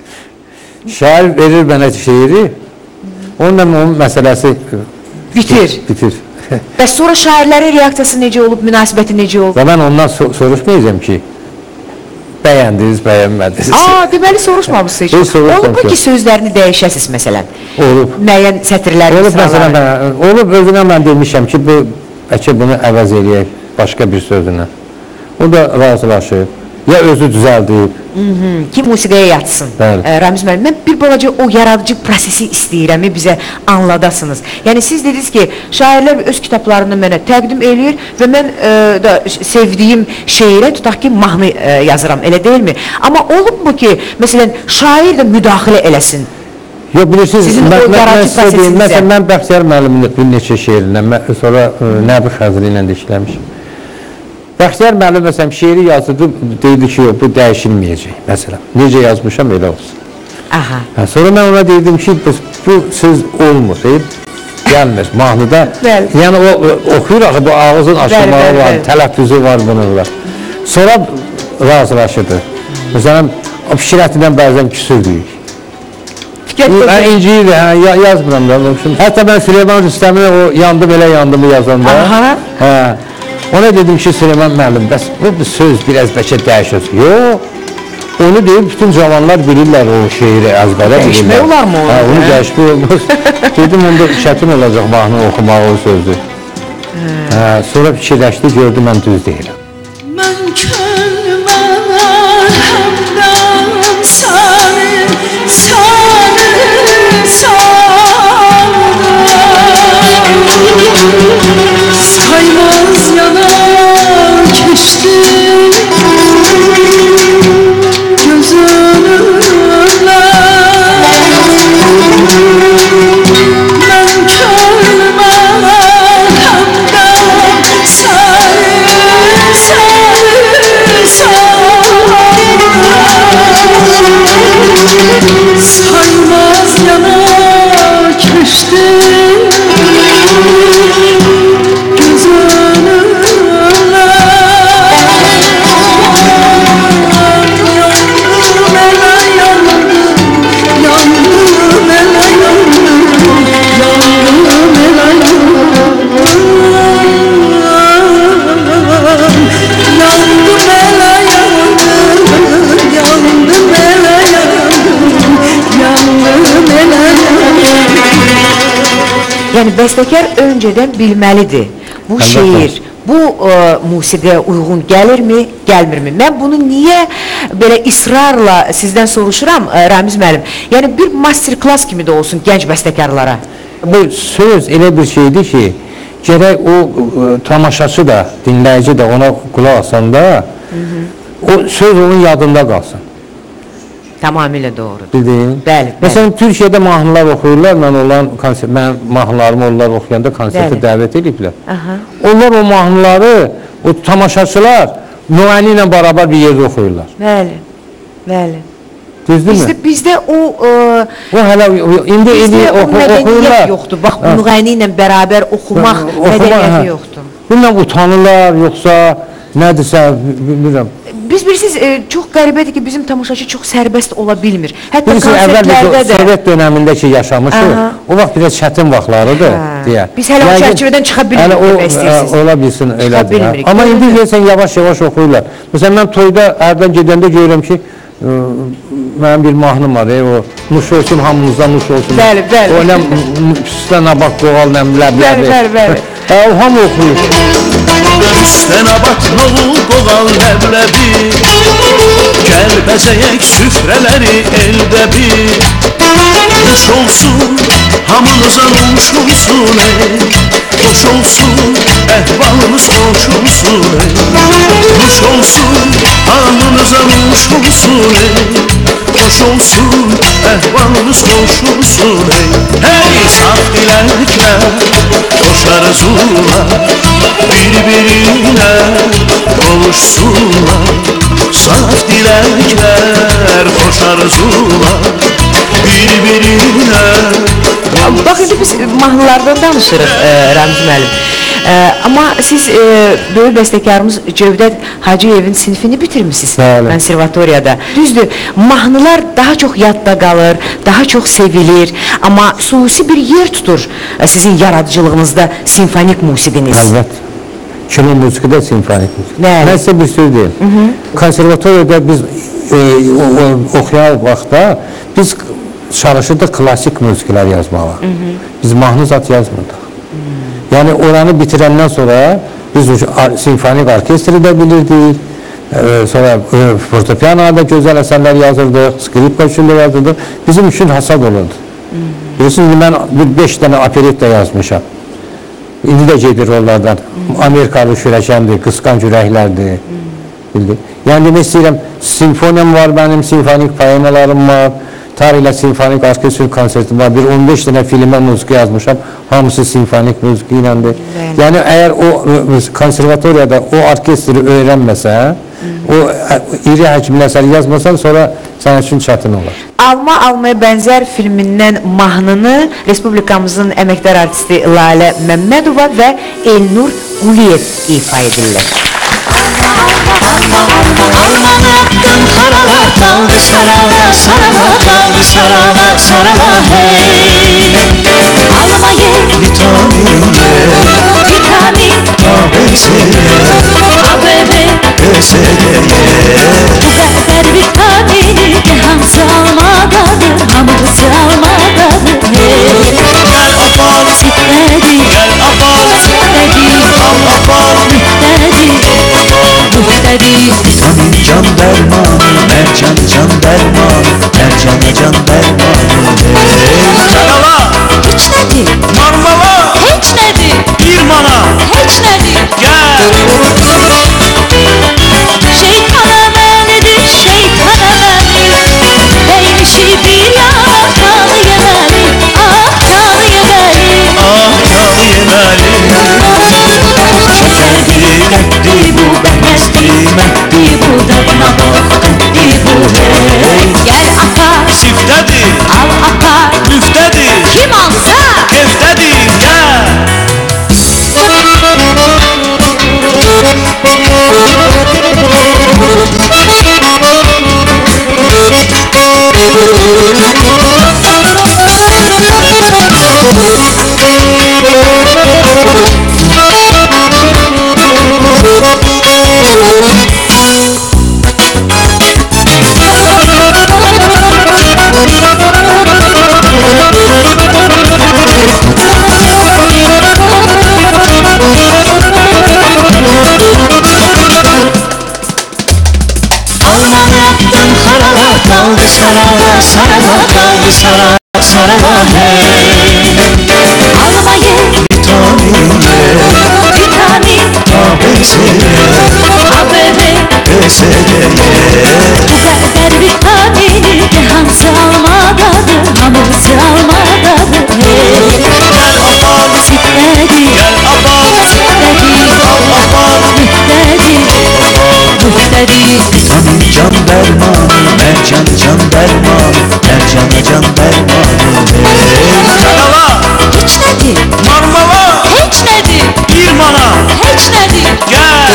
Speaker 2: Şair verir mənə şeiri, ondan onun məsələsi bitir.
Speaker 1: Bəs sonra şairlərin reaksiyası necə olub, münasibəti necə olub?
Speaker 2: Mən ondan soruşmayacağım ki, bəyəndiniz, bəyənmədiniz.
Speaker 1: Deməli soruşmamışsınız heç. Olub ki, sözlərini dəyişəsiniz məsələn.
Speaker 2: Olub.
Speaker 1: Müəyyən sətirlər,
Speaker 2: misralar. Olub, özünə mən demişəm ki, bəlkə bunu əvəz eləyək başqa bir sözünə. O da razılaşıb. Ya özü düzəldib.
Speaker 1: Ki musiqiyə yatsın. Ramiz müəllim, mən bir balaca o yaradıcı prosesi istəyirəmi bizə anladasınız. Yəni siz dediniz ki, şairlər öz kitablarını mənə təqdim eləyir və mən sevdiyim şeirə tutaq ki, mahnı yazıram, elə deyilmi? Amma olubmu ki, məsələn, şair də müdaxilə eləsin?
Speaker 2: Yox, bilirsiniz,
Speaker 1: sizin o yaradıcı prosesinizə.
Speaker 2: Məsələn, mən Bəxtiyar müəllimin bir neçə şeirindən, sonra Nəbi Xəzri ilə də işləmişim. Bəxtiyar müəllim məsələn şeiri yazdı, deyildi ki, bu dəyişilməyəcək, məsələn. Necə yazmışam, elə olsun. Sonra mən ona deyildim ki, bu söz olmur, gəlmir, mahnıda. Yəni o oxuyur axı, bu ağızın açılmağı var, tələffüzü var bunun var. Sonra razılaşırdı. Məsələn, o fikirlətindən bəzən küsürdük. Mən inciyirdi, yazmıram da. Hətta mən Süleyman Rüstəmi o yandı belə yandımı yazanda. Ona dedim ki, Süleyman müəllim, bəs bu söz biraz bəlkə dəyişir. Yox, onu deyib bütün cavanlar bilirlər o şeiri əzbərə bilirlər.
Speaker 1: Dəyişmək olar mı onu?
Speaker 2: Onu dəyişmək olmaz. Dedim, onda çətin olacaq mahnı oxumaq o sözü. Sonra fikirləşdi, gördü mən düz deyirəm.
Speaker 3: Mən könlümə həmdən səni, saymaz yana keçdi göz önümdən. Mən könlümə həmdən səni,
Speaker 1: bəstəkar öncədən bilməlidir. Bu
Speaker 2: Əlbəttə.
Speaker 1: şeir, bu musiqiyə uyğun gəlirmi, gəlmirmi? Mən bunu niyə belə israrla sizdən soruşuram, Ramiz müəllim? Yəni bir master-klass kimi də olsun gənc bəstəkarlara.
Speaker 2: Bu söz elə bir şeydir ki, gərək o tamaşaçı da, dinləyici də ona qulaq asanda o söz onun yadında qalsın.
Speaker 1: Tamamilə doğrudur.
Speaker 2: Bildin?
Speaker 1: Bəli, bəli.
Speaker 2: Məsələn, Türkiyədə mahnılar oxuyurlar, mən mahnılarımı onlar oxuyanda konsertə
Speaker 1: Bəli.
Speaker 2: dəvət ediblər.
Speaker 1: Aha.
Speaker 2: Onlar o mahnıları, o tamaşaçılar Noəni ilə beraber bir yerdə oxuyurlar.
Speaker 1: Bəli, bəli.
Speaker 2: Düzdürmü?
Speaker 1: Bizdə o
Speaker 2: O hələ indi
Speaker 1: o
Speaker 2: oxuyurlar.
Speaker 1: mədəniyyət yoxdur. Bax, Nuğayni ilə bərabər oxumaq mədəniyyəti yoxdur.
Speaker 2: Bilməm, utanırlar, yoxsa nədirsə, bilmirəm.
Speaker 1: Biz bilirsiniz, çox qəribədir ki, bizim tamaşaçı çox sərbəst ola bilmir. Hətta
Speaker 2: Bilirsiniz, əvvəl
Speaker 1: konsertlərdə
Speaker 2: biz
Speaker 1: də.
Speaker 2: Sovet dönəmində ki, yaşamışıq, o vaxt biraz çətin vaxtlarıdır deyə.
Speaker 1: Biz hələ o çərçivədən çıxa bilmirik demək istəyirsiniz.
Speaker 2: Ola bilsin, elədir.
Speaker 1: bilmirik.
Speaker 2: Amma indi deyəsən, yavaş-yavaş oxuyurlar. Məsələn, mən toyda ərdən gedəndə görürəm ki, mənim bir mahnım var, o nuş olsun, hamımızda nuş olsun.
Speaker 1: Bəli, bəli.
Speaker 2: O nə üstə nabat qoğal, nə ləbləbi.
Speaker 1: Bəli, bəli.
Speaker 2: O hamı oxuyur.
Speaker 4: Üstə nabat noğul qoğal ləbləbi, gəl bəzəyək süfrələri əldə bir. Nuş olsun, hamınıza nuş olsun ey, xoş olsun, əhvalınız xoş olsun ey. Nuş olsun, hamınıza nuş olsun ey, xoş olsun, əhvalınız xoş olsun ey. Hey, saf diləklər, xoş arzular, bir-birinə qovuşsunlar. Saf diləklər, xoş arzular, bir-birinə.
Speaker 1: Bax, indi biz mahnılardan danışırıq, Ramiz müəllim. Amma siz böyük bəstəkarımız Cövdət Hacıyevin sinifini bitirmişsiniz
Speaker 2: Bəli.
Speaker 1: konservatoriyada. Düzdür, mahnılar daha çox yadda qalır, daha çox sevilir, amma xüsusi bir yer tutur sizin yaradıcılığınızda simfonik musiqiniz.
Speaker 2: Əlbət. Kino musiqidə simfonik musiqi.
Speaker 1: Bəli.
Speaker 2: Mən sizə bir söz deyim. Konservatoriyada biz oxuyan vaxtda biz çalışırdıq klasik musiqilər yazmağa. Biz mahnı zat yazmırdıq. Yəni oranı bitirəndən sonra biz simfonik orkestri də bilirdik. Sonra fortepianoda gözəl əsərlər yazırdıq, skripka üçün də yazırdıq. Bizim üçün hasad olurdu. Bilirsiniz, mən 5 dənə operetta yazmışam. İndi də gedir onlardan. Amerikalı şürəkəndir, qısqanc ürəklərdir. Yəni demək istəyirəm, simfoniyam var mənim, simfonik poemalarım var. Tarihlə simfonik orkestr konsertim var. Bir 15 dənə filmə musiqi yazmışam. Hamısı simfonik musiqi iləndir. Yəni əgər o konservatoriyada o orkestri öyrənməsə, o iri həkimli əsəri yazmasan, sonra sənin üçün çətin olar.
Speaker 1: Alma Almaya bənzər filmindən mahnını Respublikamızın əməkdar artisti Lalə Məmmədova və Elnur Quliyev ifa edirlər.
Speaker 3: Alman hakkım karala, daldı sarala, sarala, daldı sarala, sarala hey. Alma ye,
Speaker 4: Vitamin
Speaker 3: vitamin, ABB, bu kadar vitamini ki hamısı almadadır, hamısı almadadır hey.
Speaker 4: Gel apal,
Speaker 3: Sütledi,
Speaker 4: gel apal,
Speaker 3: sütledi,
Speaker 4: al apal.
Speaker 3: mühtedi,
Speaker 4: Vitamin can dermanı, mercan can dermanı, mercana can dermanı. Canala,
Speaker 3: hiç nedi,
Speaker 4: marmala,
Speaker 3: hiç nedi,
Speaker 4: bir mana Sara sara hey
Speaker 3: Alma ye,
Speaker 4: vitamin
Speaker 3: vitamin,
Speaker 4: ABCD
Speaker 3: ABB. Bu kadar vitamini de hamısı almadadır, hamısı almadadır.
Speaker 4: Gel apal
Speaker 3: Sütlədir,
Speaker 4: gel apal
Speaker 3: sütlədir,
Speaker 4: al apal
Speaker 3: mühtədir, mühtədir.
Speaker 4: Vitamin can dermanı mercan can dermanı mercana can dermanı Kanala
Speaker 3: Heç nədir,
Speaker 4: marmala
Speaker 3: heç nədir,
Speaker 4: bir mana
Speaker 3: heç nədir.
Speaker 4: gel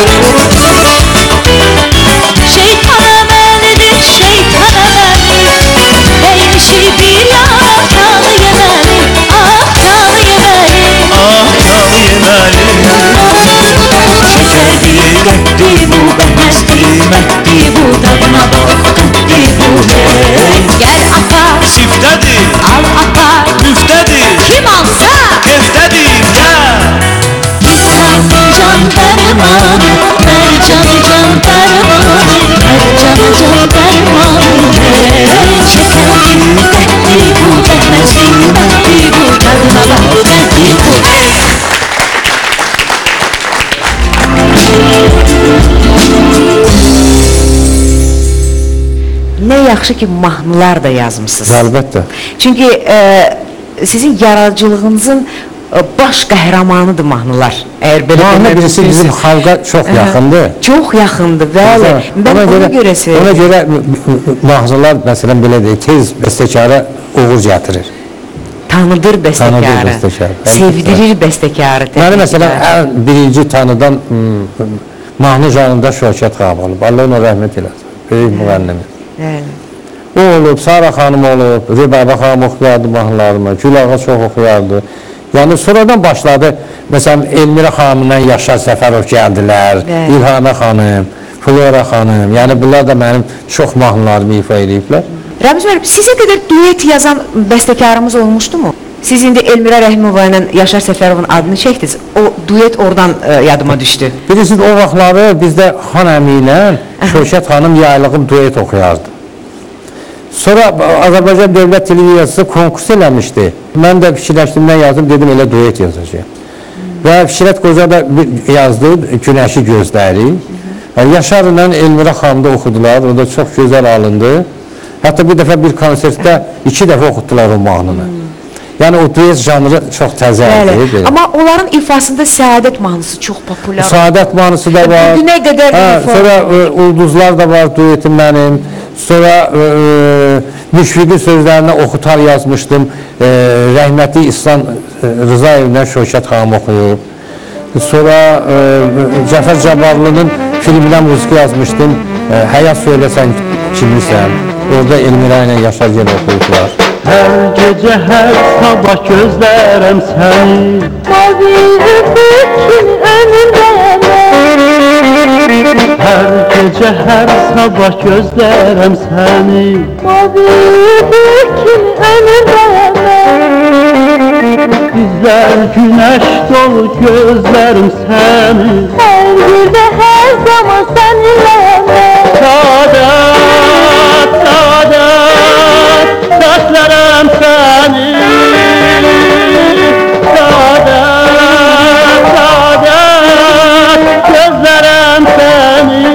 Speaker 3: Şeytana mənidir, şeytana mənidir. Değmişi bir yana kalı yemeli, ah kalı yemeli.
Speaker 4: ah kal yemeli
Speaker 3: Şeker değil, qətti bu, bəhməzdi, mətti bu, dadına bax, qətti bu. Gel apar,
Speaker 4: Siftedir
Speaker 3: al apar,
Speaker 4: müftedir
Speaker 3: kim alsa.
Speaker 4: keftedir gel
Speaker 3: Vitamin can dermanı, mercan can dermanı, mercan can dermanı. Şeker değil, qətti bu, bəhməzdi, mətti bu, dadına bax, qətti bu.
Speaker 1: Nə yaxşı ki, mahnılar da yazmısınız.
Speaker 2: Əlbəttə.
Speaker 1: Çünki sizin yaradıcılığınızın baş qəhrəmanıdır mahnılar. Əgər belə
Speaker 2: Mahnı
Speaker 1: demək
Speaker 2: birisi bizim
Speaker 1: mümkünsə.
Speaker 2: xalqa çox yaxındır.
Speaker 1: Çox yaxındır, bəli. Mən ona görə
Speaker 2: Ona
Speaker 1: sevirəm.
Speaker 2: görə mahnılar məsələn belə deyək, tez bəstəkara uğur gətirir.
Speaker 1: Tanıdır bəstəkarı,
Speaker 2: Tanıdır bəstəkarı.
Speaker 1: sevdirir bəstəkarı.
Speaker 2: Məni məsələn
Speaker 1: təbriklər.
Speaker 2: ən birinci tanıdan mahnı janrında Şövkət xan olub. Allah ona rəhmət eləsin. Böyük müğənnimiz.
Speaker 1: Bəli.
Speaker 2: O olub, Sara xanım olub, Rübabə xanım oxuyardı mahnılarımı, Gülağa çox oxuyardı. Yəni sonradan başladı. Məsələn Elmira xanımla Yaşar Səfərov gəldilər,
Speaker 1: Bəli.
Speaker 2: İlhana xanım, Flora xanım. Yəni bunlar da mənim çox mahnılarımı ifa ediblər.
Speaker 1: Ramiz müəllim, sizə qədər duet yazan bəstəkarımız olmuşdumu? Siz indi Elmira Rəhimova ilə Yaşar Səfərovun adını çəkdiniz. O duet oradan yadıma düşdü.
Speaker 2: Bilirsiniz, o vaxtları bizdə Xan əmi ilə Şövkət xanım yaylığım duet oxuyardı. Sonra Azərbaycan Dövlət Televiziyası konkurs eləmişdi. Mən də fikirləşdim, mən yazdım, dedim elə duet yazacağım. Və Fikrət Qoca da yazdı, Günəşi Gözləri. Yaşar ilə Elmira xanım da oxudular, o da çox gözəl alındı. Hətta bir dəfə bir konsertdə 2 dəfə oxutdular o mahnını. Yəni o duet janrı çox təzə idi.
Speaker 1: Amma onların ifasında Səadət mahnısı çox populyar.
Speaker 2: Səadət mahnısı da var.
Speaker 1: Bugünə qədər
Speaker 2: Sonra Ulduzlar da var duetim mənim. Sonra Müşfiqin sözlərini oxutar yazmışdım. Rəhmətli İslam Rızayevlə Şövkət xanım oxuyub. Sonra Cəfər Cabbarlının filminə musiqi yazmışdım. Həyat söyləsən kimisən. Orada Elmira ilə Yaşar Gel oxuyublar.
Speaker 5: Hər gecə, hər sabah gözlərəm səni.
Speaker 3: Mavi öpük kimi ömür
Speaker 5: Hər gecə, hər sabah gözlərəm səni.
Speaker 3: Mavi öpük kimi ömür
Speaker 5: Bizlər günəş dolu gözlərim səni.
Speaker 3: Her gülde her zaman seninleyim
Speaker 5: Saadət, saadət, səslərəm səni. Saadət, saadət, gözlərəm səni.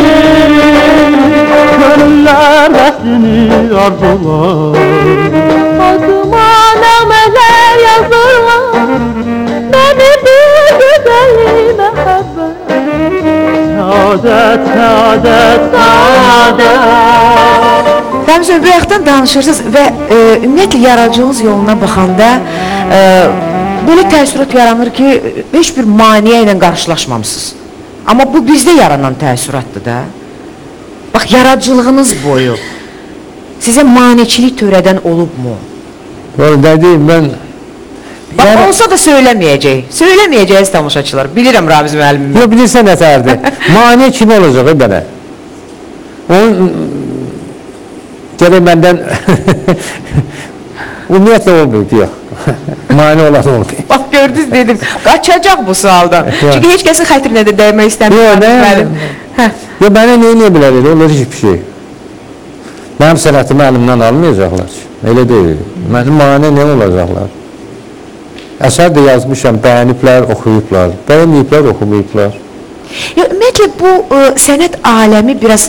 Speaker 5: Gönüllər vəslini arzular.
Speaker 3: Adıma nameler yazırlar Beni bir güzelliğime haber
Speaker 5: Saadət, saadət, saadət.
Speaker 1: Ramiz müəllim, bu yaxdan danışırsınız və ümumiyyətlə yaradıcılığınız yoluna baxanda belə təəssürat yaranır ki, heç bir maneə ilə qarşılaşmamısınız. Amma bu bizdə yaranan təəssüratdır da. Bax, yaradıcılığınız boyu sizə maneçilik törədən olubmu?
Speaker 2: Orada deyim, mən...
Speaker 1: Bax, olsa da söyləməyəcək. Söyləməyəcəyiz tamaşaçılar. Bilirəm Ramiz müəllimim.
Speaker 2: Yox, bilirsən nətərdir? Mane kim olacaq belə? Onun gərək məndən ümumiyyətlə olmayıb, yox. Mane olan olmayıb.
Speaker 1: Bax, gördünüz dedim, qaçacaq bu sualdan. Çünki heç kəsin xətrinə də dəymək istəmir Ramiz müəllim.
Speaker 2: Yox, mənə nə eləyə bilər, olur hiçbir şey. Mənim sənətimi əlimdən almayacaqlar ki. Elə deyil. Mənim mane nə olacaqlar? Əsər də yazmışam, bəyəniblər, oxuyublar. Bəyənməyiblər, oxumayıblar.
Speaker 1: Ümumiyyətlə bu sənət aləmi biraz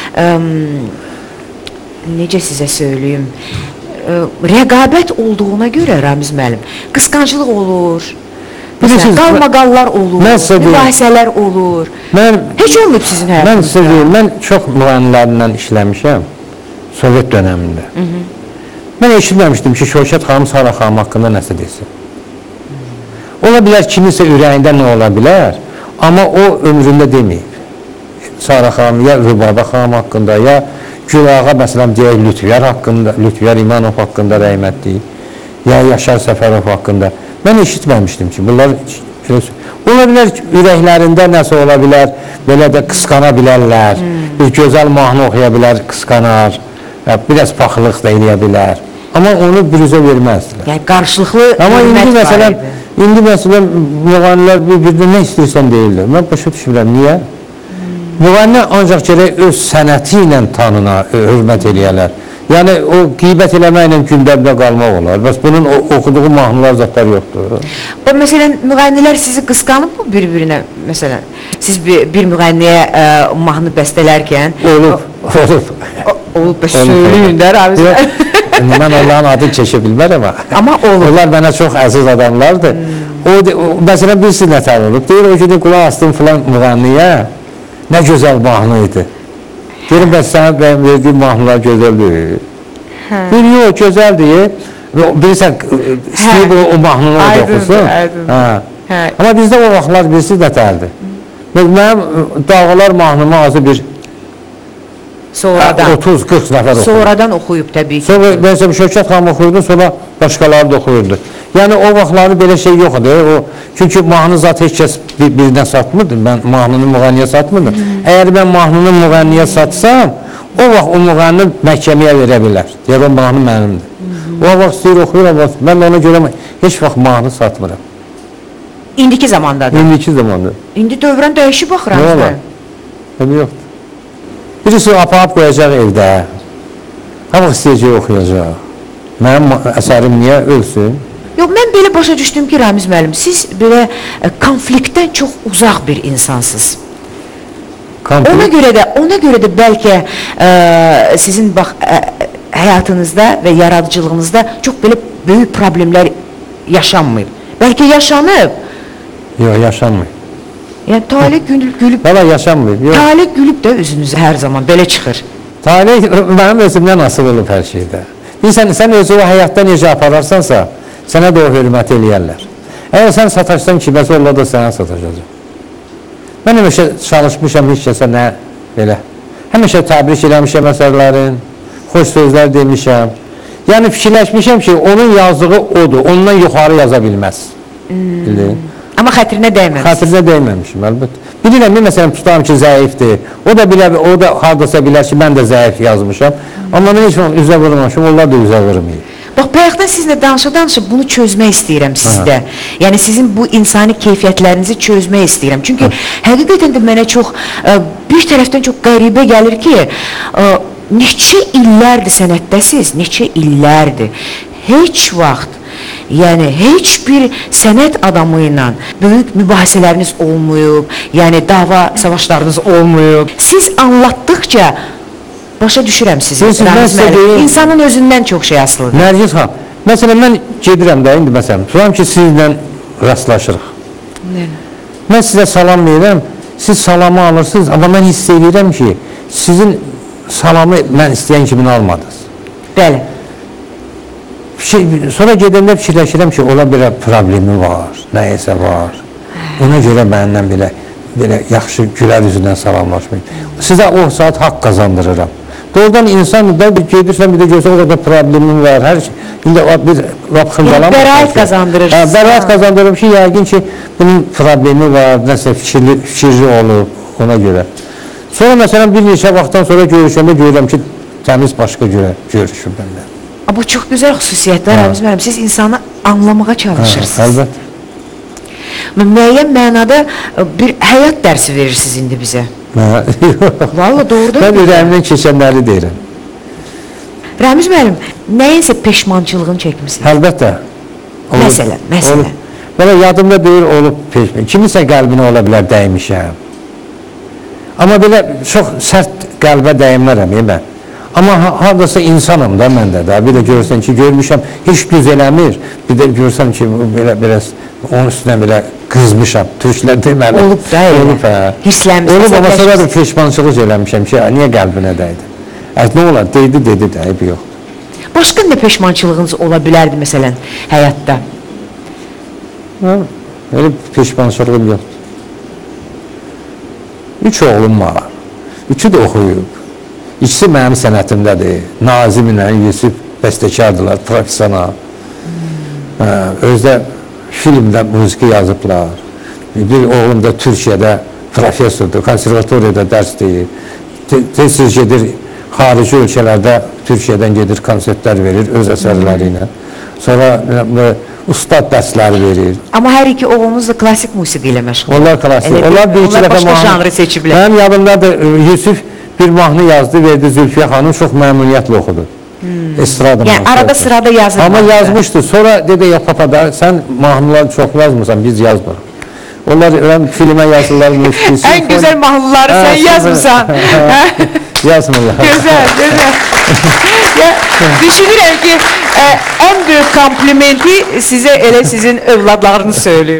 Speaker 1: necə sizə söyləyim, rəqabət olduğuna görə Ramiz müəllim, qısqanclıq olur, qalmaqallar olur, mübahisələr olur. Heç olmayıb sizin həyatınızda?
Speaker 2: Mən çox müğənnilərlə işləmişəm Sovet dönəmində. Mən eşitməmişdim ki, Şövkət xanım Sara xanım haqqında nəsə desin. Ola bilər kimisə ürəyində nə ola bilər, amma o ömründə deməyib. Sara xanım ya Rübaba xanım haqqında, ya Gülağa məsələn deyək Lütfiyar haqqında, Lütfiyar İmanov haqqında rəhmətli, ya Yaşar Səfərov haqqında. Mən eşitməmişdim ki, bunlar ola bilər ürəklərində nəsə ola bilər, belə də qısqana bilərlər, bir gözəl mahnı oxuya bilər, qısqanar, biraz paxılıq da eləyə bilər. Amma onu bürüzə verməzdilər.
Speaker 1: Yəni qarşılıqlı
Speaker 2: hörmət var idi. İndi məsələn, müğənnilər bir-birinə nə istəyirsən deyirlər. Mən başa düşürəm, niyə? Müğənni ancaq gərək öz sənəti ilə tanına, hörmət eləyərlər. Yəni, o qeybət eləməklə gündəmdə qalmaq olar. Bəs bunun oxuduğu mahnılar zatlar yoxdur.
Speaker 1: Məsələn, müğənnilər sizi qısqanıb mı bir-birinə? Məsələn, siz bir müğənniyə mahnı bəstələrkən...
Speaker 2: Olub.
Speaker 1: Olub, bəs söyləyin də, Ramiz müəllim.
Speaker 2: Mən onların adını çəkə bilmərəm,
Speaker 1: amma olur.
Speaker 2: Onlar mənə çox əziz adamlardır. Məsələn, birisi nətər olub, deyir, o günü qulaq astım filan müğənniyə, nə gözəl mahnı idi. Deyirəm, bəs sənə bənim verdiyim mahnılar gözəldir. Deyir, yox, gözəldir. Bilirsən, istəyib o mahnını o da oxusun. Amma bizdə o vaxtlar birisi nətərdir. Mənim Dağlar mahnımı azı bir 30-40 nəfər oxuyur.
Speaker 1: Sonradan oxuyub təbii ki.
Speaker 2: Sonra məsələn Şövkət xanım oxuyurdu, sonra başqaları da oxuyurdu. Yəni o vaxtları belə şey yox idi. Çünki mahnı zat heç kəs birinə satmırdı. Mən mahnını müğənniyə satmırdım. Əgər mən mahnını müğənniyə satsam, o vaxt o müğənni məhkəməyə verə bilər. Deyər, o mahnı mənimdir. O vaxt istəyir oxuyur, mən də ona görə heç vaxt mahnı satmıram.
Speaker 1: İndiki zamandadır.
Speaker 2: İndiki zamandadır.
Speaker 1: İndi dövrən dəyişib baxıram.
Speaker 2: Nə olar? Hələ yoxdur. Birisi apab qoyacaq evdə, amma istəyəcək oxuyacaq. Mənim əsərim niyə ölsün?
Speaker 1: Yox, mən belə başa düşdüm ki, Ramiz müəllim, siz belə konfliktdən çox uzaq bir insansınız. Ona görə də bəlkə sizin həyatınızda və yaradıcılığınızda çox belə böyük problemlər yaşanmayıb. Bəlkə yaşanıb?
Speaker 2: Yox, yaşanmayıb.
Speaker 1: Yəni, talih gülüb...
Speaker 2: Valla yaşanmayıb.
Speaker 1: Talih gülüb də özünüzə hər zaman belə çıxır.
Speaker 2: Talih mənim özümdən asıl olub hər şeydə. Bilirsən, sən özü o həyatda necə apararsansa, sənə də o hörmət eləyərlər. Əgər sən sataşsan kiməsə, onlar da sənə sataşacaq. Mən həmişə çalışmışam, heç kəsə nə belə. Həmişə təbrik eləmişəm əsərlərin, xoş sözlər demişəm. Yəni, fikirləşmişəm ki, onun yazdığı odur, ondan yuxarı yaza bilməz. Bildin?
Speaker 1: Amma xətrinə dəyməmişsiniz.
Speaker 2: Xətrinə dəyməmişim, əlbəttə. Bilirəm, məsələn, tutam ki, zəifdir. O da hardasa bilər ki, mən də zəif yazmışam. Amma mən heç üzə vurmamışım, onlar da üzə vurmayıb.
Speaker 1: Bax, bayaqdan sizinlə danışa-danışa bunu çözmək istəyirəm sizdə. Yəni, sizin bu insani keyfiyyətlərinizi çözmək istəyirəm. Çünki həqiqətən də mənə çox, bir tərəfdən çox qəribə gəlir ki, neçə illərdir sənətdəsiz, neçə illərdir. Heç vaxt, yəni heç bir sənət adamı ilə böyük mübahisələriniz olmayıb, yəni dava savaşlarınız olmayıb. Siz anlatdıqca başa düşürəm sizi, Ramiz müəllim. İnsanın özündən çox şey asılıdır.
Speaker 2: Nərgiz xan, məsələn, mən gedirəm də indi, məsələn, tutam ki, sizinlə rastlaşırıq. Mən sizə salam verirəm, siz salamı alırsınız, amma mən hiss edirəm ki, sizin salamı mən istəyən kimi almadınız.
Speaker 1: Bəli.
Speaker 2: Sonra gedəndə fikirləşirəm ki, ola belə problemi var, nəyəsə var. Ona görə məndən belə yaxşı gülər üzündən salamlaşmayın. Sizə o saat haqq qazandırıram. Doğrudan insan da gedirsən, bir də görsən, o kadar problemim var, hər şey. İndi bir xırdalanma.
Speaker 1: Bəraət qazandırırsınız.
Speaker 2: Bəraət qazandırırım ki, yəqin ki, bunun problemi var, nəsə fikirli olub, ona görə. Sonra məsələn, bir neçə vaxtdan sonra görüşəndə görürəm ki, təmiz başqa görüşür məndən.
Speaker 1: Bu çox gözəl xüsusiyyətlər, Ramiz müəllim. Siz insanı anlamağa çalışırsınız.
Speaker 2: Əlbəttə.
Speaker 1: Müəyyən mənada bir həyat dərsi verirsiniz indi bizə. Valla doğrudan.
Speaker 2: Mən ürəyimdən keçənləri deyirəm.
Speaker 1: Ramiz müəllim, nəyinsə peşmançılığını çəkmisiniz?
Speaker 2: Əlbəttə. Olub.
Speaker 1: Məsələn.
Speaker 2: Olub. Belə yadımda deyir, olub peşman. Kimisə qəlbinə ola bilər dəymişəm. Amma belə çox sərt qəlbə dəyinmərəm mən. Amma hardasa insanım da mən də. Bir də görürsən ki, görmüşəm, heç düz eləmir. Bir də görürsən ki, biraz onun üstünə belə qızmışam. Türklər deməli.
Speaker 1: Olub da elə.
Speaker 2: Olub, hə.
Speaker 1: Hirslənmişəm.
Speaker 2: Olub, amma sonra da peşmançılıq eləmişəm ki, niyə qəlbinə dəydi? Nə olar, deydi, dəyib yox.
Speaker 1: Başqa nə peşmançılığınız ola bilərdi, məsələn, həyatda?
Speaker 2: Öyle peşmançılığım yoxdur. 3 oğlum var. 3'ü də oxuyub. İkisi mənim sənətimdədir. Nazim ilə Yusuf bəstəkardırlar, profesional. Özdə filmdə muziki yazıblar. Bir oğlum da Türkiyədə professordur, konservatoriyada dərs deyir. Tez gedir, xarici ölkələrdə Türkiyədən gedir, konsertlər verir öz əsərləri ilə. Sonra ustad dərsləri verir.
Speaker 1: Amma hər iki oğlunuz da klasik musiqi ilə məşğul.
Speaker 2: Onlar klasik. Onlar bir iki dəfə
Speaker 1: başqa janrı seçiblər.
Speaker 2: Mənim yadımdadır, Yusuf bir mahnı yazdı, verdi Zülfiyə xanım, çox məmnuniyyətlə oxudu. Estrada mahnısı.
Speaker 1: Yəni arada sırada yazır.
Speaker 2: Amma yazmışdı. Sonra dedi ya papada, sən mahnıları çox yazmırsan, biz yazmırıq. Onlar filmə yazırlar, musiqisi.
Speaker 1: Ən gözəl mahnıları sən yazmırsan.
Speaker 2: Yazmırlar.
Speaker 1: Gözəl. Düşünürəm ki, ən böyük komplimenti sizə elə sizin övladlarınız söylüyor.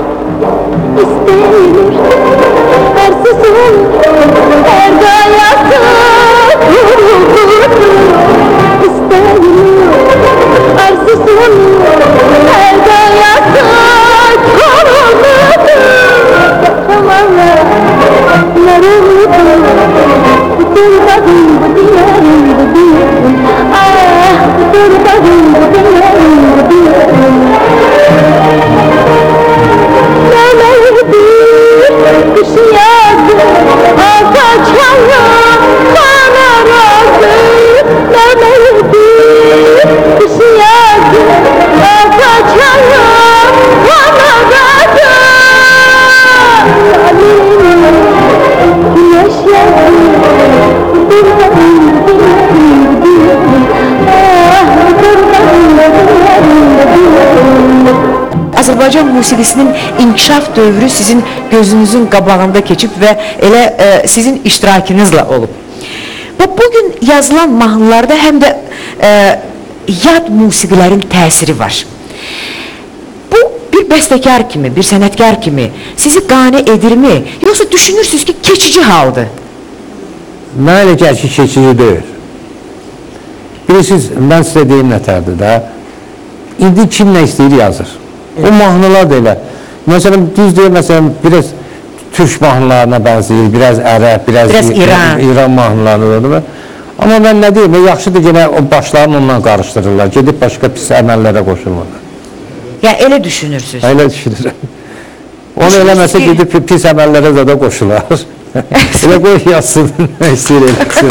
Speaker 1: Azərbaycan musiqisinin inkişaf dövrü sizin gözünüzün qabağında keçib və elə sizin iştirakınızla olub. Və bugün yazılan mahnılarda həm də yad musiqilərin təsiri var. Bu bir bəstəkar kimi, bir sənətkar kimi sizi qane edirmi? Yoxsa düşünürsünüz ki, keçici haldır?
Speaker 2: Mən elə gəl ki, keçici deyil. Bilirsiniz, mən sizə deyim nətərdir də. İndi kim nə istəyir yazır. O mahnılar da elə. Məsələn, düz deyil, məsələn, biraz Türk mahnılarına bənzəyir, biraz ərəb, biraz İran mahnılarına. Amma mən nə deyim, yaxşıdır yenə o başlarını ondan qarışdırırlar, gedib başqa pis əməllərə qoşulmurlar.
Speaker 1: Ya elə düşünürsünüz?
Speaker 2: Elə düşünürəm. Onu eləməsə gedib pis əməllərə də qoşular. Elə qoy yazsın, nə istəyir eləsin.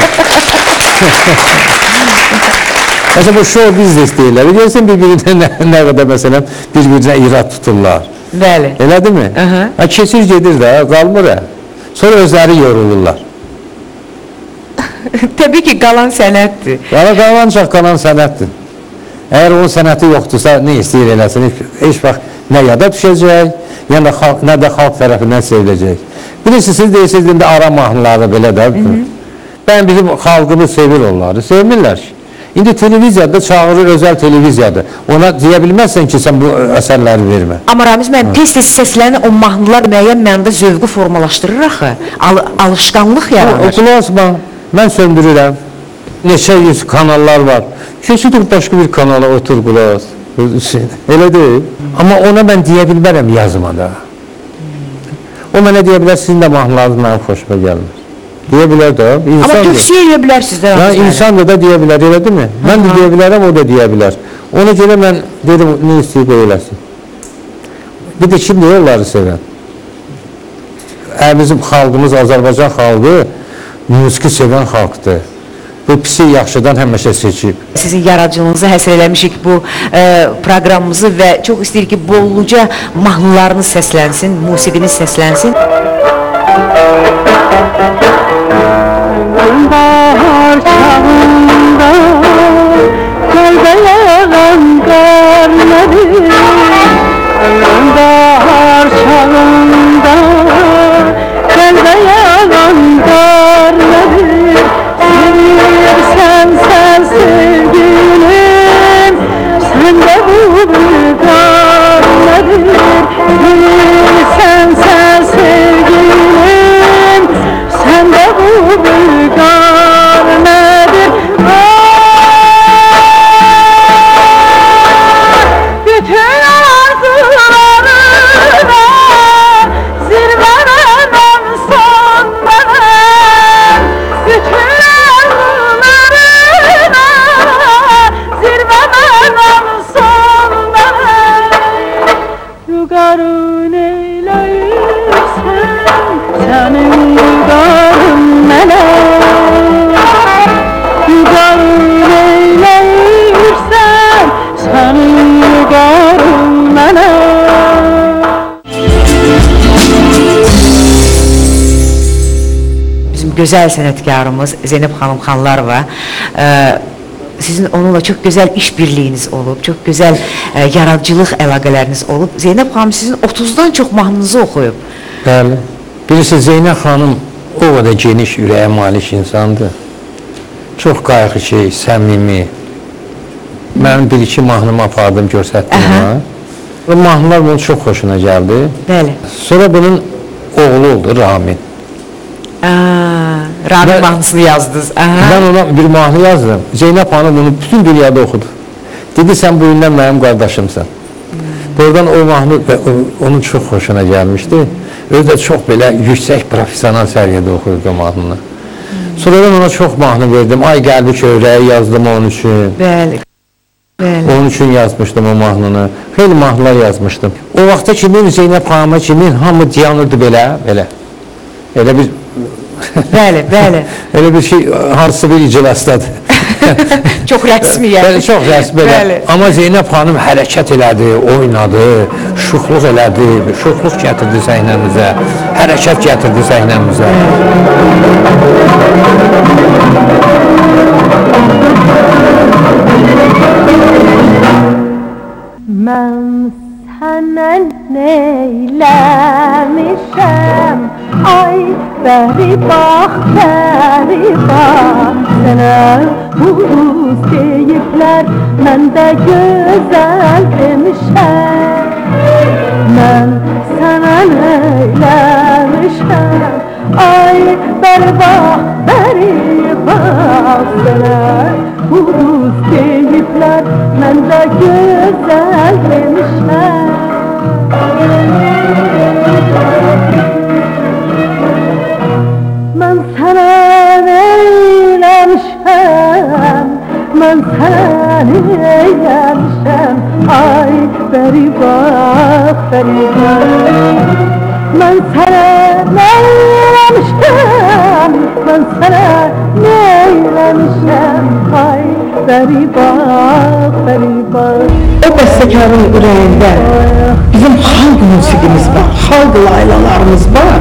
Speaker 2: Məsələn, bu show biznes deyirlər. Görürsən, bir-birinə nə qədər məsələn, bir-birinə irad tuturlar.
Speaker 1: Bəli.
Speaker 2: Elədir mi? Keçir gedir də, qalmır. Sonra özləri yorulurlar.
Speaker 1: Təbii ki, qalan sənətdir.
Speaker 2: Qalan sənətdir. Əgər onun sənəti yoxdursa, nə istəyir eləsin, heç vaxt nə yada düşəcək, nə də xalq tərəfindən seviləcək. Bilirsiniz, siz deyirsiniz, indi ara mahnıları belə də. Ben bizim xalqımız sevir onları, sevmirlər ki. İndi televiziyada çağırır, özəl televiziyadır. Ona deyə bilməzsən ki, sən bu əsərləri vermə.
Speaker 1: Amma Ramiz müəllim, tez-tez səslənən o mahnılar müəyyən mənada zövqü formalaşdırır axı. Alışqanlıq yaranır.
Speaker 2: Oxulasma, mən söndürürəm. Neçə yüz kanallar var. Keçidir başqa bir kanala otur qulaq. Elə deyil. Amma ona mən deyə bilmərəm yazmada. O mənə deyə bilər, sizin də mahnılarınız mənim xoşuma gəlmir. Deyə bilər də.
Speaker 1: Amma tövsiyə edə bilərsiniz də.
Speaker 2: İnsan da deyə bilər, elə deyil mi? Mən də deyə bilərəm, o da deyə bilər. Ona görə mən dedim, nə istəyib o eləsin. Bir də kim deyir onları sevən? Bizim xalqımız, Azərbaycan xalqı musiqi sevən xalqdır. Bu pisi yaxşıdan həmişə seçib.
Speaker 1: Sizin yaradıcılığınızı həsr eləmişik bu proqramımızı və çox istəyir ki, bolluca mahnılarınız səslənsin, musiqiniz səslənsin.
Speaker 3: Bahar çağında Qəlbə yağan qar nədir? Bahar çağında qəlbə yağan qar nədir? Bilirsən sən sevgilim, səndə bu bir qar nədir? Bilirsən sən sevgilim, səndə bu bir qar nədir? Bütün arzularına zirvelemem son benim. Bütün arzularına zirvelemem son benim. Yukarı neyleyirsen senin yukarın melek. Yukarı neyleyirsen senin yukarın melek.
Speaker 1: Bizim gözəl sənətkarımız Zeynəb xanım Xanlarova, sizin onunla çox gözəl işbirliyiniz olub, çox gözəl yaradıcılıq əlaqələriniz olub. Zeynəb xanım sizin 30-dan çox mahnınızı oxuyub.
Speaker 2: Bəli. Birisi Zeynəb xanım o qədər geniş ürəyə malik insandır. Çox qayğıkeş, səmimi. Mənim bir-iki mahnımı apardım, göstərdim ona. Bu mahnılar bunun çox xoşuna gəldi.
Speaker 1: Bəli.
Speaker 2: Sonra bunun oğlu oldu, Ramin.
Speaker 1: Ramin mahnısını yazdınız.
Speaker 2: Ben ona bir mahnı yazdım. Zeynep Hanım bunu bütün dünyada okudu. Dedi sen bu gündən benim kardeşimsin. Buradan o mahnı onun çok hoşuna gelmişti. Özü de çok böyle yüksek profesyonel seviyede okuyurdu mahnını. Sonradan ona çok mahnı verdim. Ay geldi çöreğe yazdım onun için.
Speaker 1: Bəli. Bəli.
Speaker 2: Onun için yazmıştım o mahnını. Xeyli mahnılar yazmıştım. O vaxta kimin Zeynep Hanım'a kimin hamı dayanırdı belə. Elə bir
Speaker 1: Bəli, bəli.
Speaker 2: Öyle bir şey harsı bir iclasdadır.
Speaker 1: Çox rəsmi yəni.
Speaker 2: Bəli, çox rəsmi elə. Amma Zeynəb xanım hərəkət elədi, oynadı, şuxluq elədi, şuxluq gətirdi səhnəmizə, hərəkət gətirdi səhnəmizə.
Speaker 3: Mən sənə neyləmişəm? Ay bəri bax, sənə buruz deyiblər, mən də gözəl demişəm. Mən sənə neyləmişəm? Ay bəri bax, sənə buruz deyiblər, mən də gözəl demişəm. Mən sənə neyləmişəm, mən sənə neyləmişəm, ay bəri bax, mən sənə neyləmişəm, mən sənə neyləmişəm, ay bəri bax.
Speaker 6: O bəstəkarın ürəyində bizim xalq musiqimiz var, xalq laylalarımız var.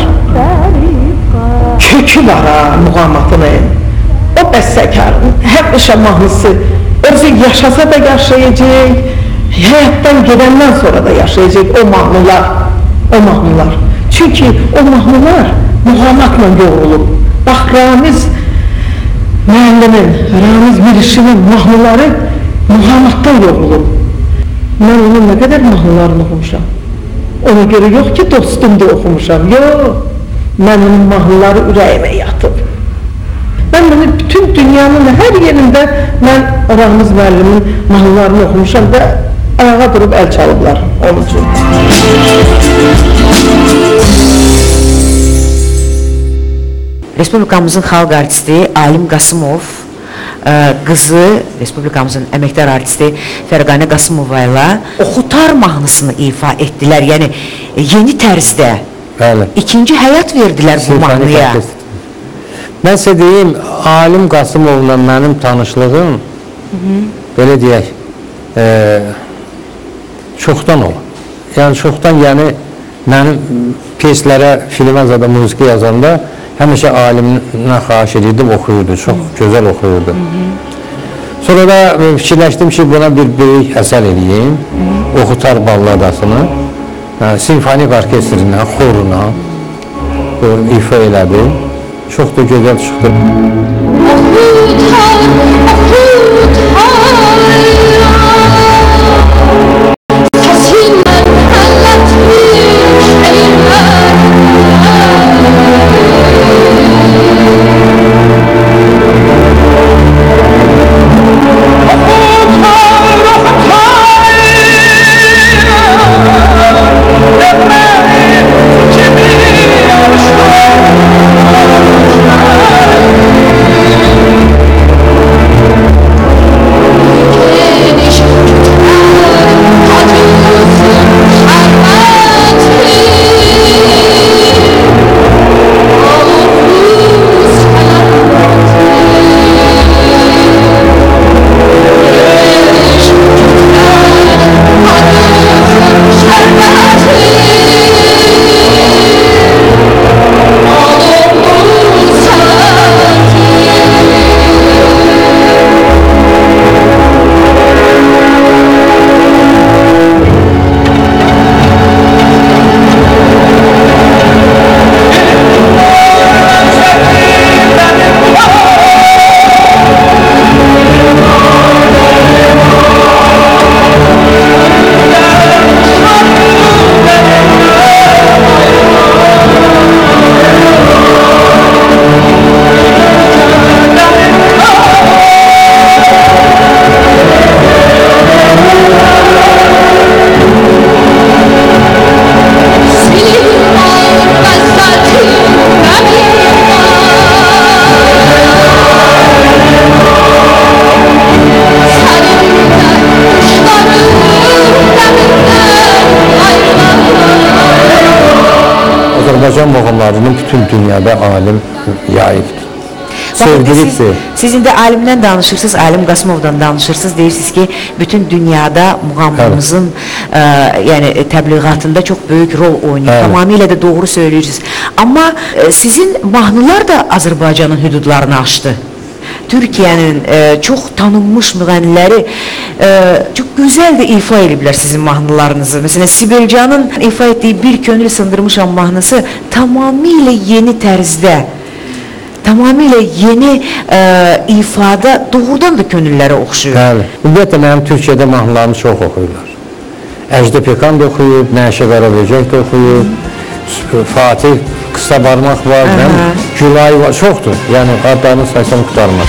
Speaker 6: Kökü var ha, muğamatının. O bəstəkarın həmişə mahnısı özü yaşasa da yaşayacaq, həyatdan gedəndən sonra da yaşayacaq o mahnılar. Çünki o mahnılar muğamatla yoğrulub. Bax, Ramiz müəllimin, Ramiz Mirişinin mahnıları muğamatdan yoğrulub. Mən onun nə qədər mahnılarını oxumuşam. Ona görə yox ki, dostum da oxumuşam, yox. Mən onun mahnıları ürəyimə yatıb. Mən bunu bütün dünyanın hər yerində mən Ramiz müəllimin mahnılarını oxumuşam və ayağa durub əl çalıblar onun üçün.
Speaker 1: Respublikamızın xalq artisti Alim Qasımov qızı Respublikamızın əməkdar artisti Fərqanə Qasımova ilə Oxutar mahnısını ifa etdilər. Yəni yeni tərzdə.
Speaker 2: Bəli.
Speaker 1: İkinci həyat verdilər bu mahnıya.
Speaker 2: Mən sizə deyim, Alim Qasımovla mənim tanışlığım belə deyək çoxdan olub. Yəni çoxdan, yəni mənim pieslərə, filmə musiqi yazanda həmişə alimdən xahiş edirdim, oxuyurdu, çox gözəl oxuyurdu. Sonra da fikirləşdim ki, buna bir böyük əsər edeyim. Oxutar Balladasını. Simfonik orkestrinə, xoruna ifa elədim. Çox da gözəl çıxdı. Azərbaycan muğamlarının bütün dünyada alim yayıbdır. Sevdilikdir.
Speaker 1: Siz indi alimdən danışırsınız, Alim Qasımovdan danışırsınız, deyirsiniz ki, bütün dünyada muğamımızın yəni təbliğatında çox böyük rol oynayır. Tamamilə də doğru söyləyirsiniz. Amma sizin mahnılar da Azərbaycanın hüdudlarını aşdı. Türkiyənin çox tanınmış müğənniləri çox gözəl də ifa ediblər sizin mahnılarınızı. Məsələn, Sibelcanın ifa etdiyi Bir Könül Sındırmışam mahnısı tamamilə yeni tərzdə, tamamilə yeni ifada doğrudan da könüllərə oxşuyur.
Speaker 2: Bəli. Ümumiyyətlə, mənim Türkiyədə mahnılarını çox oxuyurlar. Əcdə Pekan da oxuyub, Nəşə Qaraböcək də oxuyub, Fatih Qısa Barmaq var, Gülay var, çoxdur. Yəni, adlarını saysam qutarmaz.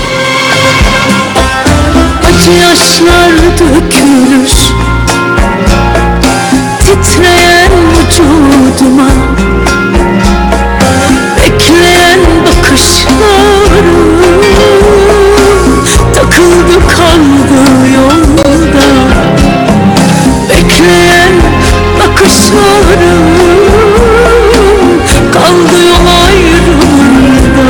Speaker 3: Acı yaşlar dökülür titreyen vücuduma, bekleyen bakışlarım takıldı kaldı yolda, bekleyen bakışlarım kaldı yol ayrımında.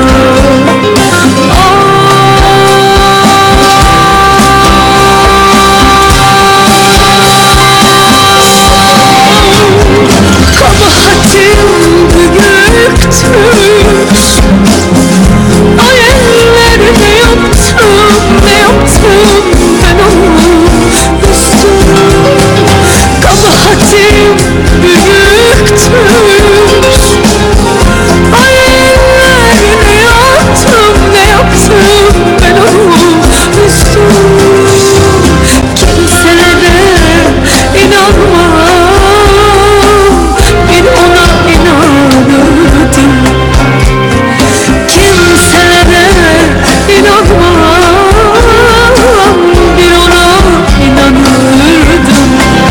Speaker 3: Kabahatim büyüktür, ay eller ne yaptım ben onun üstüne. Kabahatim büyüktür, ay eller ne yaptım ben onun üstüne. Kimselere inanmam, bir ona inanırdım. Kimselere inanmam, bir ona inanırdım.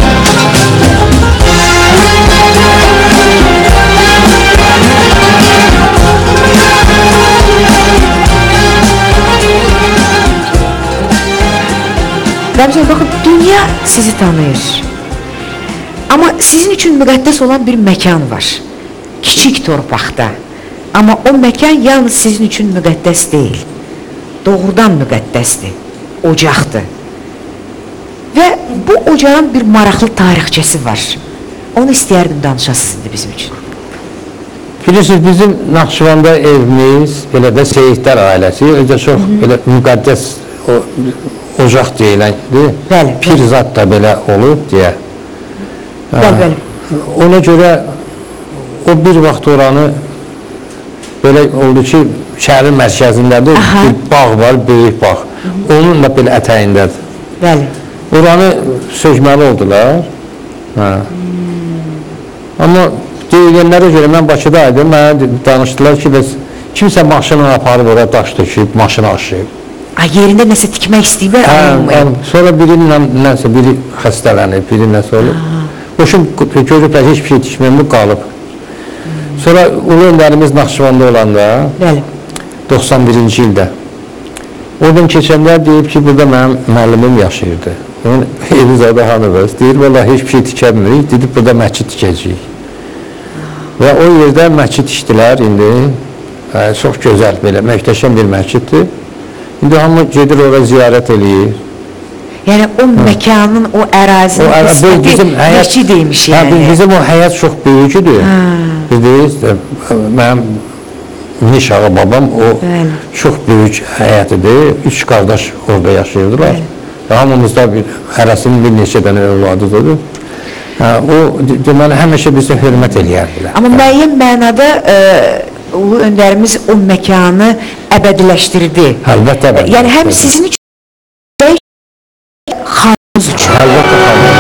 Speaker 1: Ramazan, bakın, dünya sizi tanıyır. Ama sizin için müqəddəs olan bir məkan var. Kiçik torpaqda. Ama o məkan yalnız sizin için müqəddəs değil. Doğrudan müqəddəsdir. Ocaqdır. Və bu ocağın bir maraqlı tarixçəsi var. Onu istəyərdim danışasınız bizim için.
Speaker 2: Bilirsiniz, bizim Naxçıvanda evimiz, belə də Seyidlər ailəsi, özə çox belə müqəddəs o ocaq deyiləndir.
Speaker 1: Bəli,
Speaker 2: Pir
Speaker 1: bəli.
Speaker 2: zat da belə olub deyə.
Speaker 1: Bəli.
Speaker 2: Ona görə o bir vaxt oranı belə oldu ki, şəhərin mərkəzindədir,
Speaker 1: Aha.
Speaker 2: bir bağ var, böyük bağ. Onun da belə ətəyindədir.
Speaker 1: Bəli.
Speaker 2: Oranı sökməli oldular. Hə. Amma deyilənlərə görə mən Bakıda idim, mənə danışdılar ki, biz kimsə maşını aparıb ora daş töküb, maşını aşıyıb.
Speaker 1: Yerində nəsə tikmək istəyiblər,
Speaker 2: Hə, sonra biri xəstələnib, biri nəsə olub. Boşum görüblər, heç bir şey tikməyib, qalıb. Sonra Ulu Öndərimiz Naxçıvanda olanda,
Speaker 1: Bəli.
Speaker 2: 91-ci ildə, oradan keçənlər deyib ki, burada mənim müəllimim yaşayırdı. Onun Elizadə Hanıvız deyir, valla heç bir şey tikəmirik, dedib burada məscid tikəcəyik. Və o yerdə məscid tikdilər indi, çox gözəl, belə möhtəşəm bir məsciddir. İndi hamı gedir ora ziyarət eləyir.
Speaker 1: Yəni o məkanın, o ərazinin nisbəti məscid deymiş yəni.
Speaker 2: Bizim o həyat çox böyükdür. Bilirsiniz, mənim Niş ağa babam o çox böyük həyətidir. 3 qardaş orada yaşayırdılar. Hamımızda hərəsinin bir neçə dənə övladıdır. O deməli həmişə bizi hörmət eləyərdilər.
Speaker 1: Amma müəyyən mənada Ulu Öndərimiz o məkanı əbədiləşdirdi.
Speaker 2: Əlbəttə əbədiləşdirdi.
Speaker 1: Yəni həm sizin üçün, xanımız üçün.
Speaker 2: Əlbəttə xanımız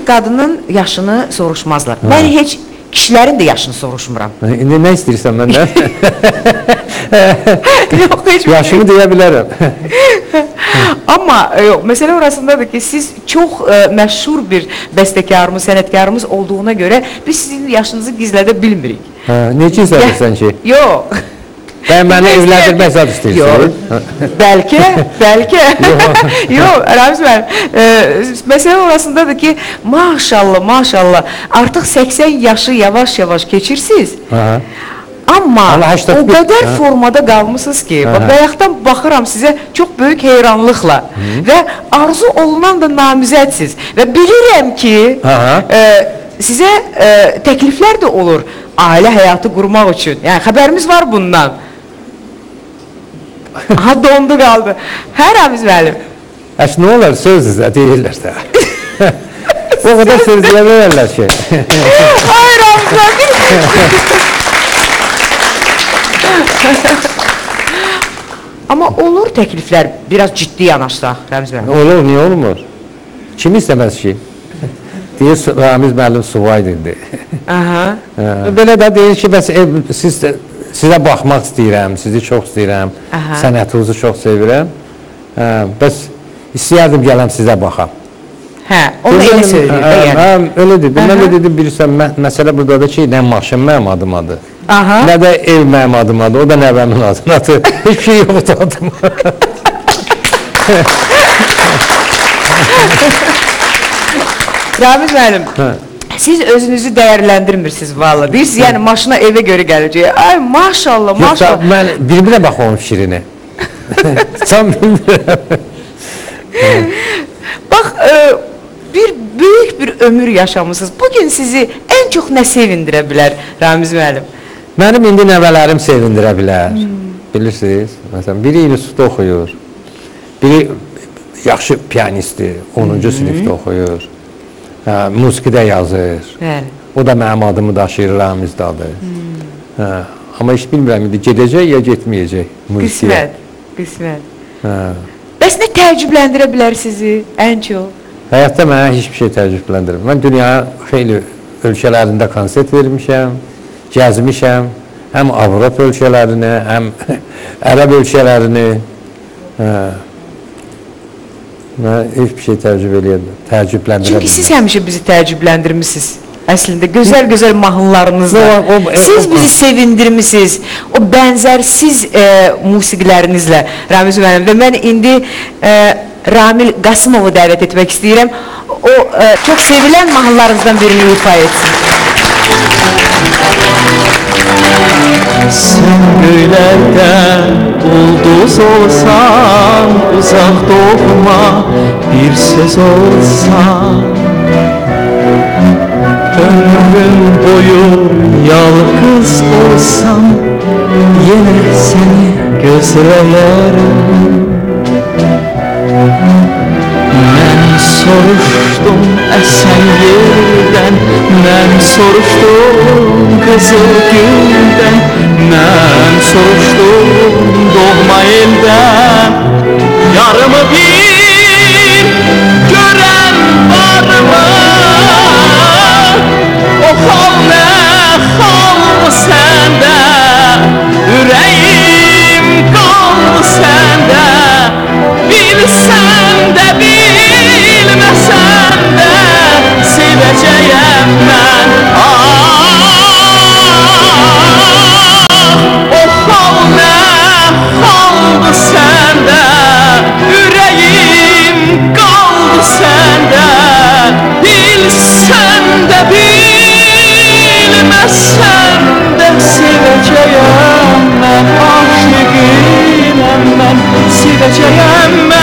Speaker 1: bir qadının yaşını soruşmazlar. Mən heç kişilərin də yaşını soruşmuram.
Speaker 2: İndi nə istəyirsən məndən?
Speaker 1: Yox, heç
Speaker 2: Yaşımı deyə bilərəm.
Speaker 1: Amma məsələ orasındadır ki, siz çox məşhur bir bəstəkarımız, sənətkarımız olduğuna görə biz sizin yaşınızı gizlədə bilmirik.
Speaker 2: Necə istəyirsən ki?
Speaker 1: Yox.
Speaker 2: Bən məni evləndirmək zad istəyirsən?
Speaker 1: Bəlkə. Yox, Ramiz müəllim, məsələ orasındadır ki, maşallah, artıq 80 yaşı yavaş-yavaş keçirsiniz. Amma o qədər formada qalmışsınız ki, bayaqdan baxıram sizə çox böyük heyranlıqla və arzu olunan da namizədsiniz və bilirəm ki, sizə təkliflər də olur ailə həyatı qurmaq üçün. Yəni, xəbərimiz var bundan. Aha, dondu qaldı. Hə, Ramiz müəllim?
Speaker 2: Əş, nə olar, söz deyirlər də. O qədər söz deyirlər ki.
Speaker 1: Ay, Ramiz müəllim. Amma olur təkliflər biraz ciddi yanaşsaq, Ramiz müəllim?
Speaker 2: Olur, niyə olmur? Kim istəməz ki? Deyir, Ramiz müəllim suvaydır. Belə də deyir ki, bəs sizə baxmaq istəyirəm, sizi çox istəyirəm, sənətinizi çox sevirəm. Bəs istəyərdim gələm sizə baxam.
Speaker 1: Hə, onu elə söyləyir də yəni.
Speaker 2: Öyle dedim, mən də dedim, bilirsən, məsələ buradadır ki, nə maşın mənim adımadır, nə də ev mənim adımadır, o da nəvəmin adımadır, heç şey yoxdur adıma.
Speaker 1: Ramiz müəllim, siz özünüzü dəyərləndirmirsiniz valla. Deyirsiniz, yəni maşına evə görə gələcək. Ay, maşallah.
Speaker 2: Yoxsa, mən bir-birə baxmam şirini. Sən bilmirəm.
Speaker 1: Bax, böyük bir ömür yaşamışsınız. Bugün sizi ən çox nə sevindirə bilər, Ramiz müəllim?
Speaker 2: Mənim indi nəvələrim sevindirə bilər. Bilirsiniz, məsələn, biri institutda oxuyur, biri yaxşı piyanistdir, 10-cu sinifdə oxuyur. Musiqidə yazır. O da mənim adımı daşıyır, Ramizdadır. Amma heç bilmirəm, gedəcək ya getməyəcək musiqiyə.
Speaker 1: Qismət. Bəs nə təəccübləndirə bilər sizi ən çox?
Speaker 2: Həyatda mənə heç bir şey təəccübləndirmir. Mən dünyaya xeyli ölkələrində konsert vermişəm, gəzmişəm. Həm Avropa ölkələrini, həm Ərəb ölkələrini. Mən heç bir şey təəccübləndirə
Speaker 1: Çünki siz həmişə bizi təəccübləndirmişsiniz. Əslində, gözəl mahnılarınızla. Siz bizi sevindirmişsiniz. O bənzərsiz musiqilərinizlə, Ramiz müəllim. Və mən indi Ramil Qasımovu dəvət etmək istəyirəm. O, çox sevilən mahnılarınızdan birini ifa etsin.
Speaker 5: Sen göylərdən ulduz olsan, uzaq doğma bir söz olsan. Ömrüm boyu yalqız olsam, yenə səni gözləyərəm. Mən soruşdum əsən yerdən, mən soruşdum qızıl güldən, mən soruşdum doğma eldən. Yarımı bir görən varmı? O xal nə xal səndə, ürəyim qaldı səndə. Bilsən də bilməsən də sevəcəyəm mən. O xal nə xaldı səndə, ürəyim qaldı səndə. Bilsən də bilməsən də sevəcəyəm mən. Aşıqinəm mən, sevəcəyəm mən.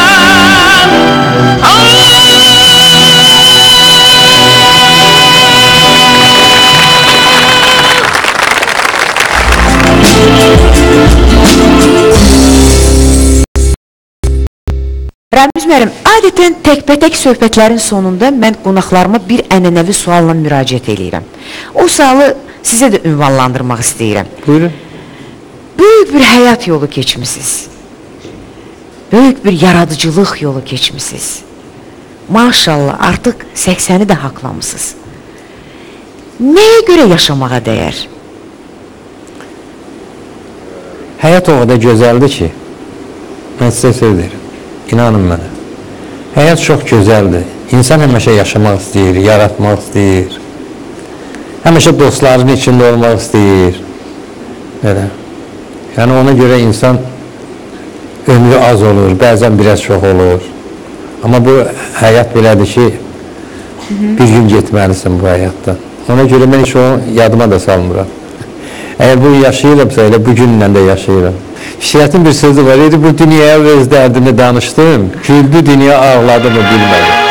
Speaker 1: Ramiz müəllim, adətən təkbətək söhbətlərin sonunda mən qonaqlarıma bir ənənəvi sualla müraciət edirəm. O sualı sizə də ünvanlandırmaq istəyirəm.
Speaker 2: Buyurun.
Speaker 1: Böyük bir həyat yolu keçmişsiniz. Böyük bir yaradıcılıq yolu keçmişsiniz. maşallah artıq 80-i də haqlamısınız. Nəyə görə yaşamağa dəyər?
Speaker 2: Həyat o qədər gözəldir ki, mən sizə söz verim, inanın mənə. Həyat çox gözəldir. İnsan həmişə yaşamaq istəyir, yaratmaq istəyir. Həmişə dostların içində olmaq istəyir. Belə. Yəni ona görə insan ömrü az olur, bəzən biraz çox olur. Amma bu həyat belədir ki, bir gün getməlisin bu həyatdan. Ona görə mən heç onu yadıma da salmıram. Əgər bunu yaşayıramsa, elə bu günlə də yaşayıram. Şiətin bir sözü var idi, bu dünyaya öz dərdimi danışdım, güldü dünya ağladı mı bilmədim.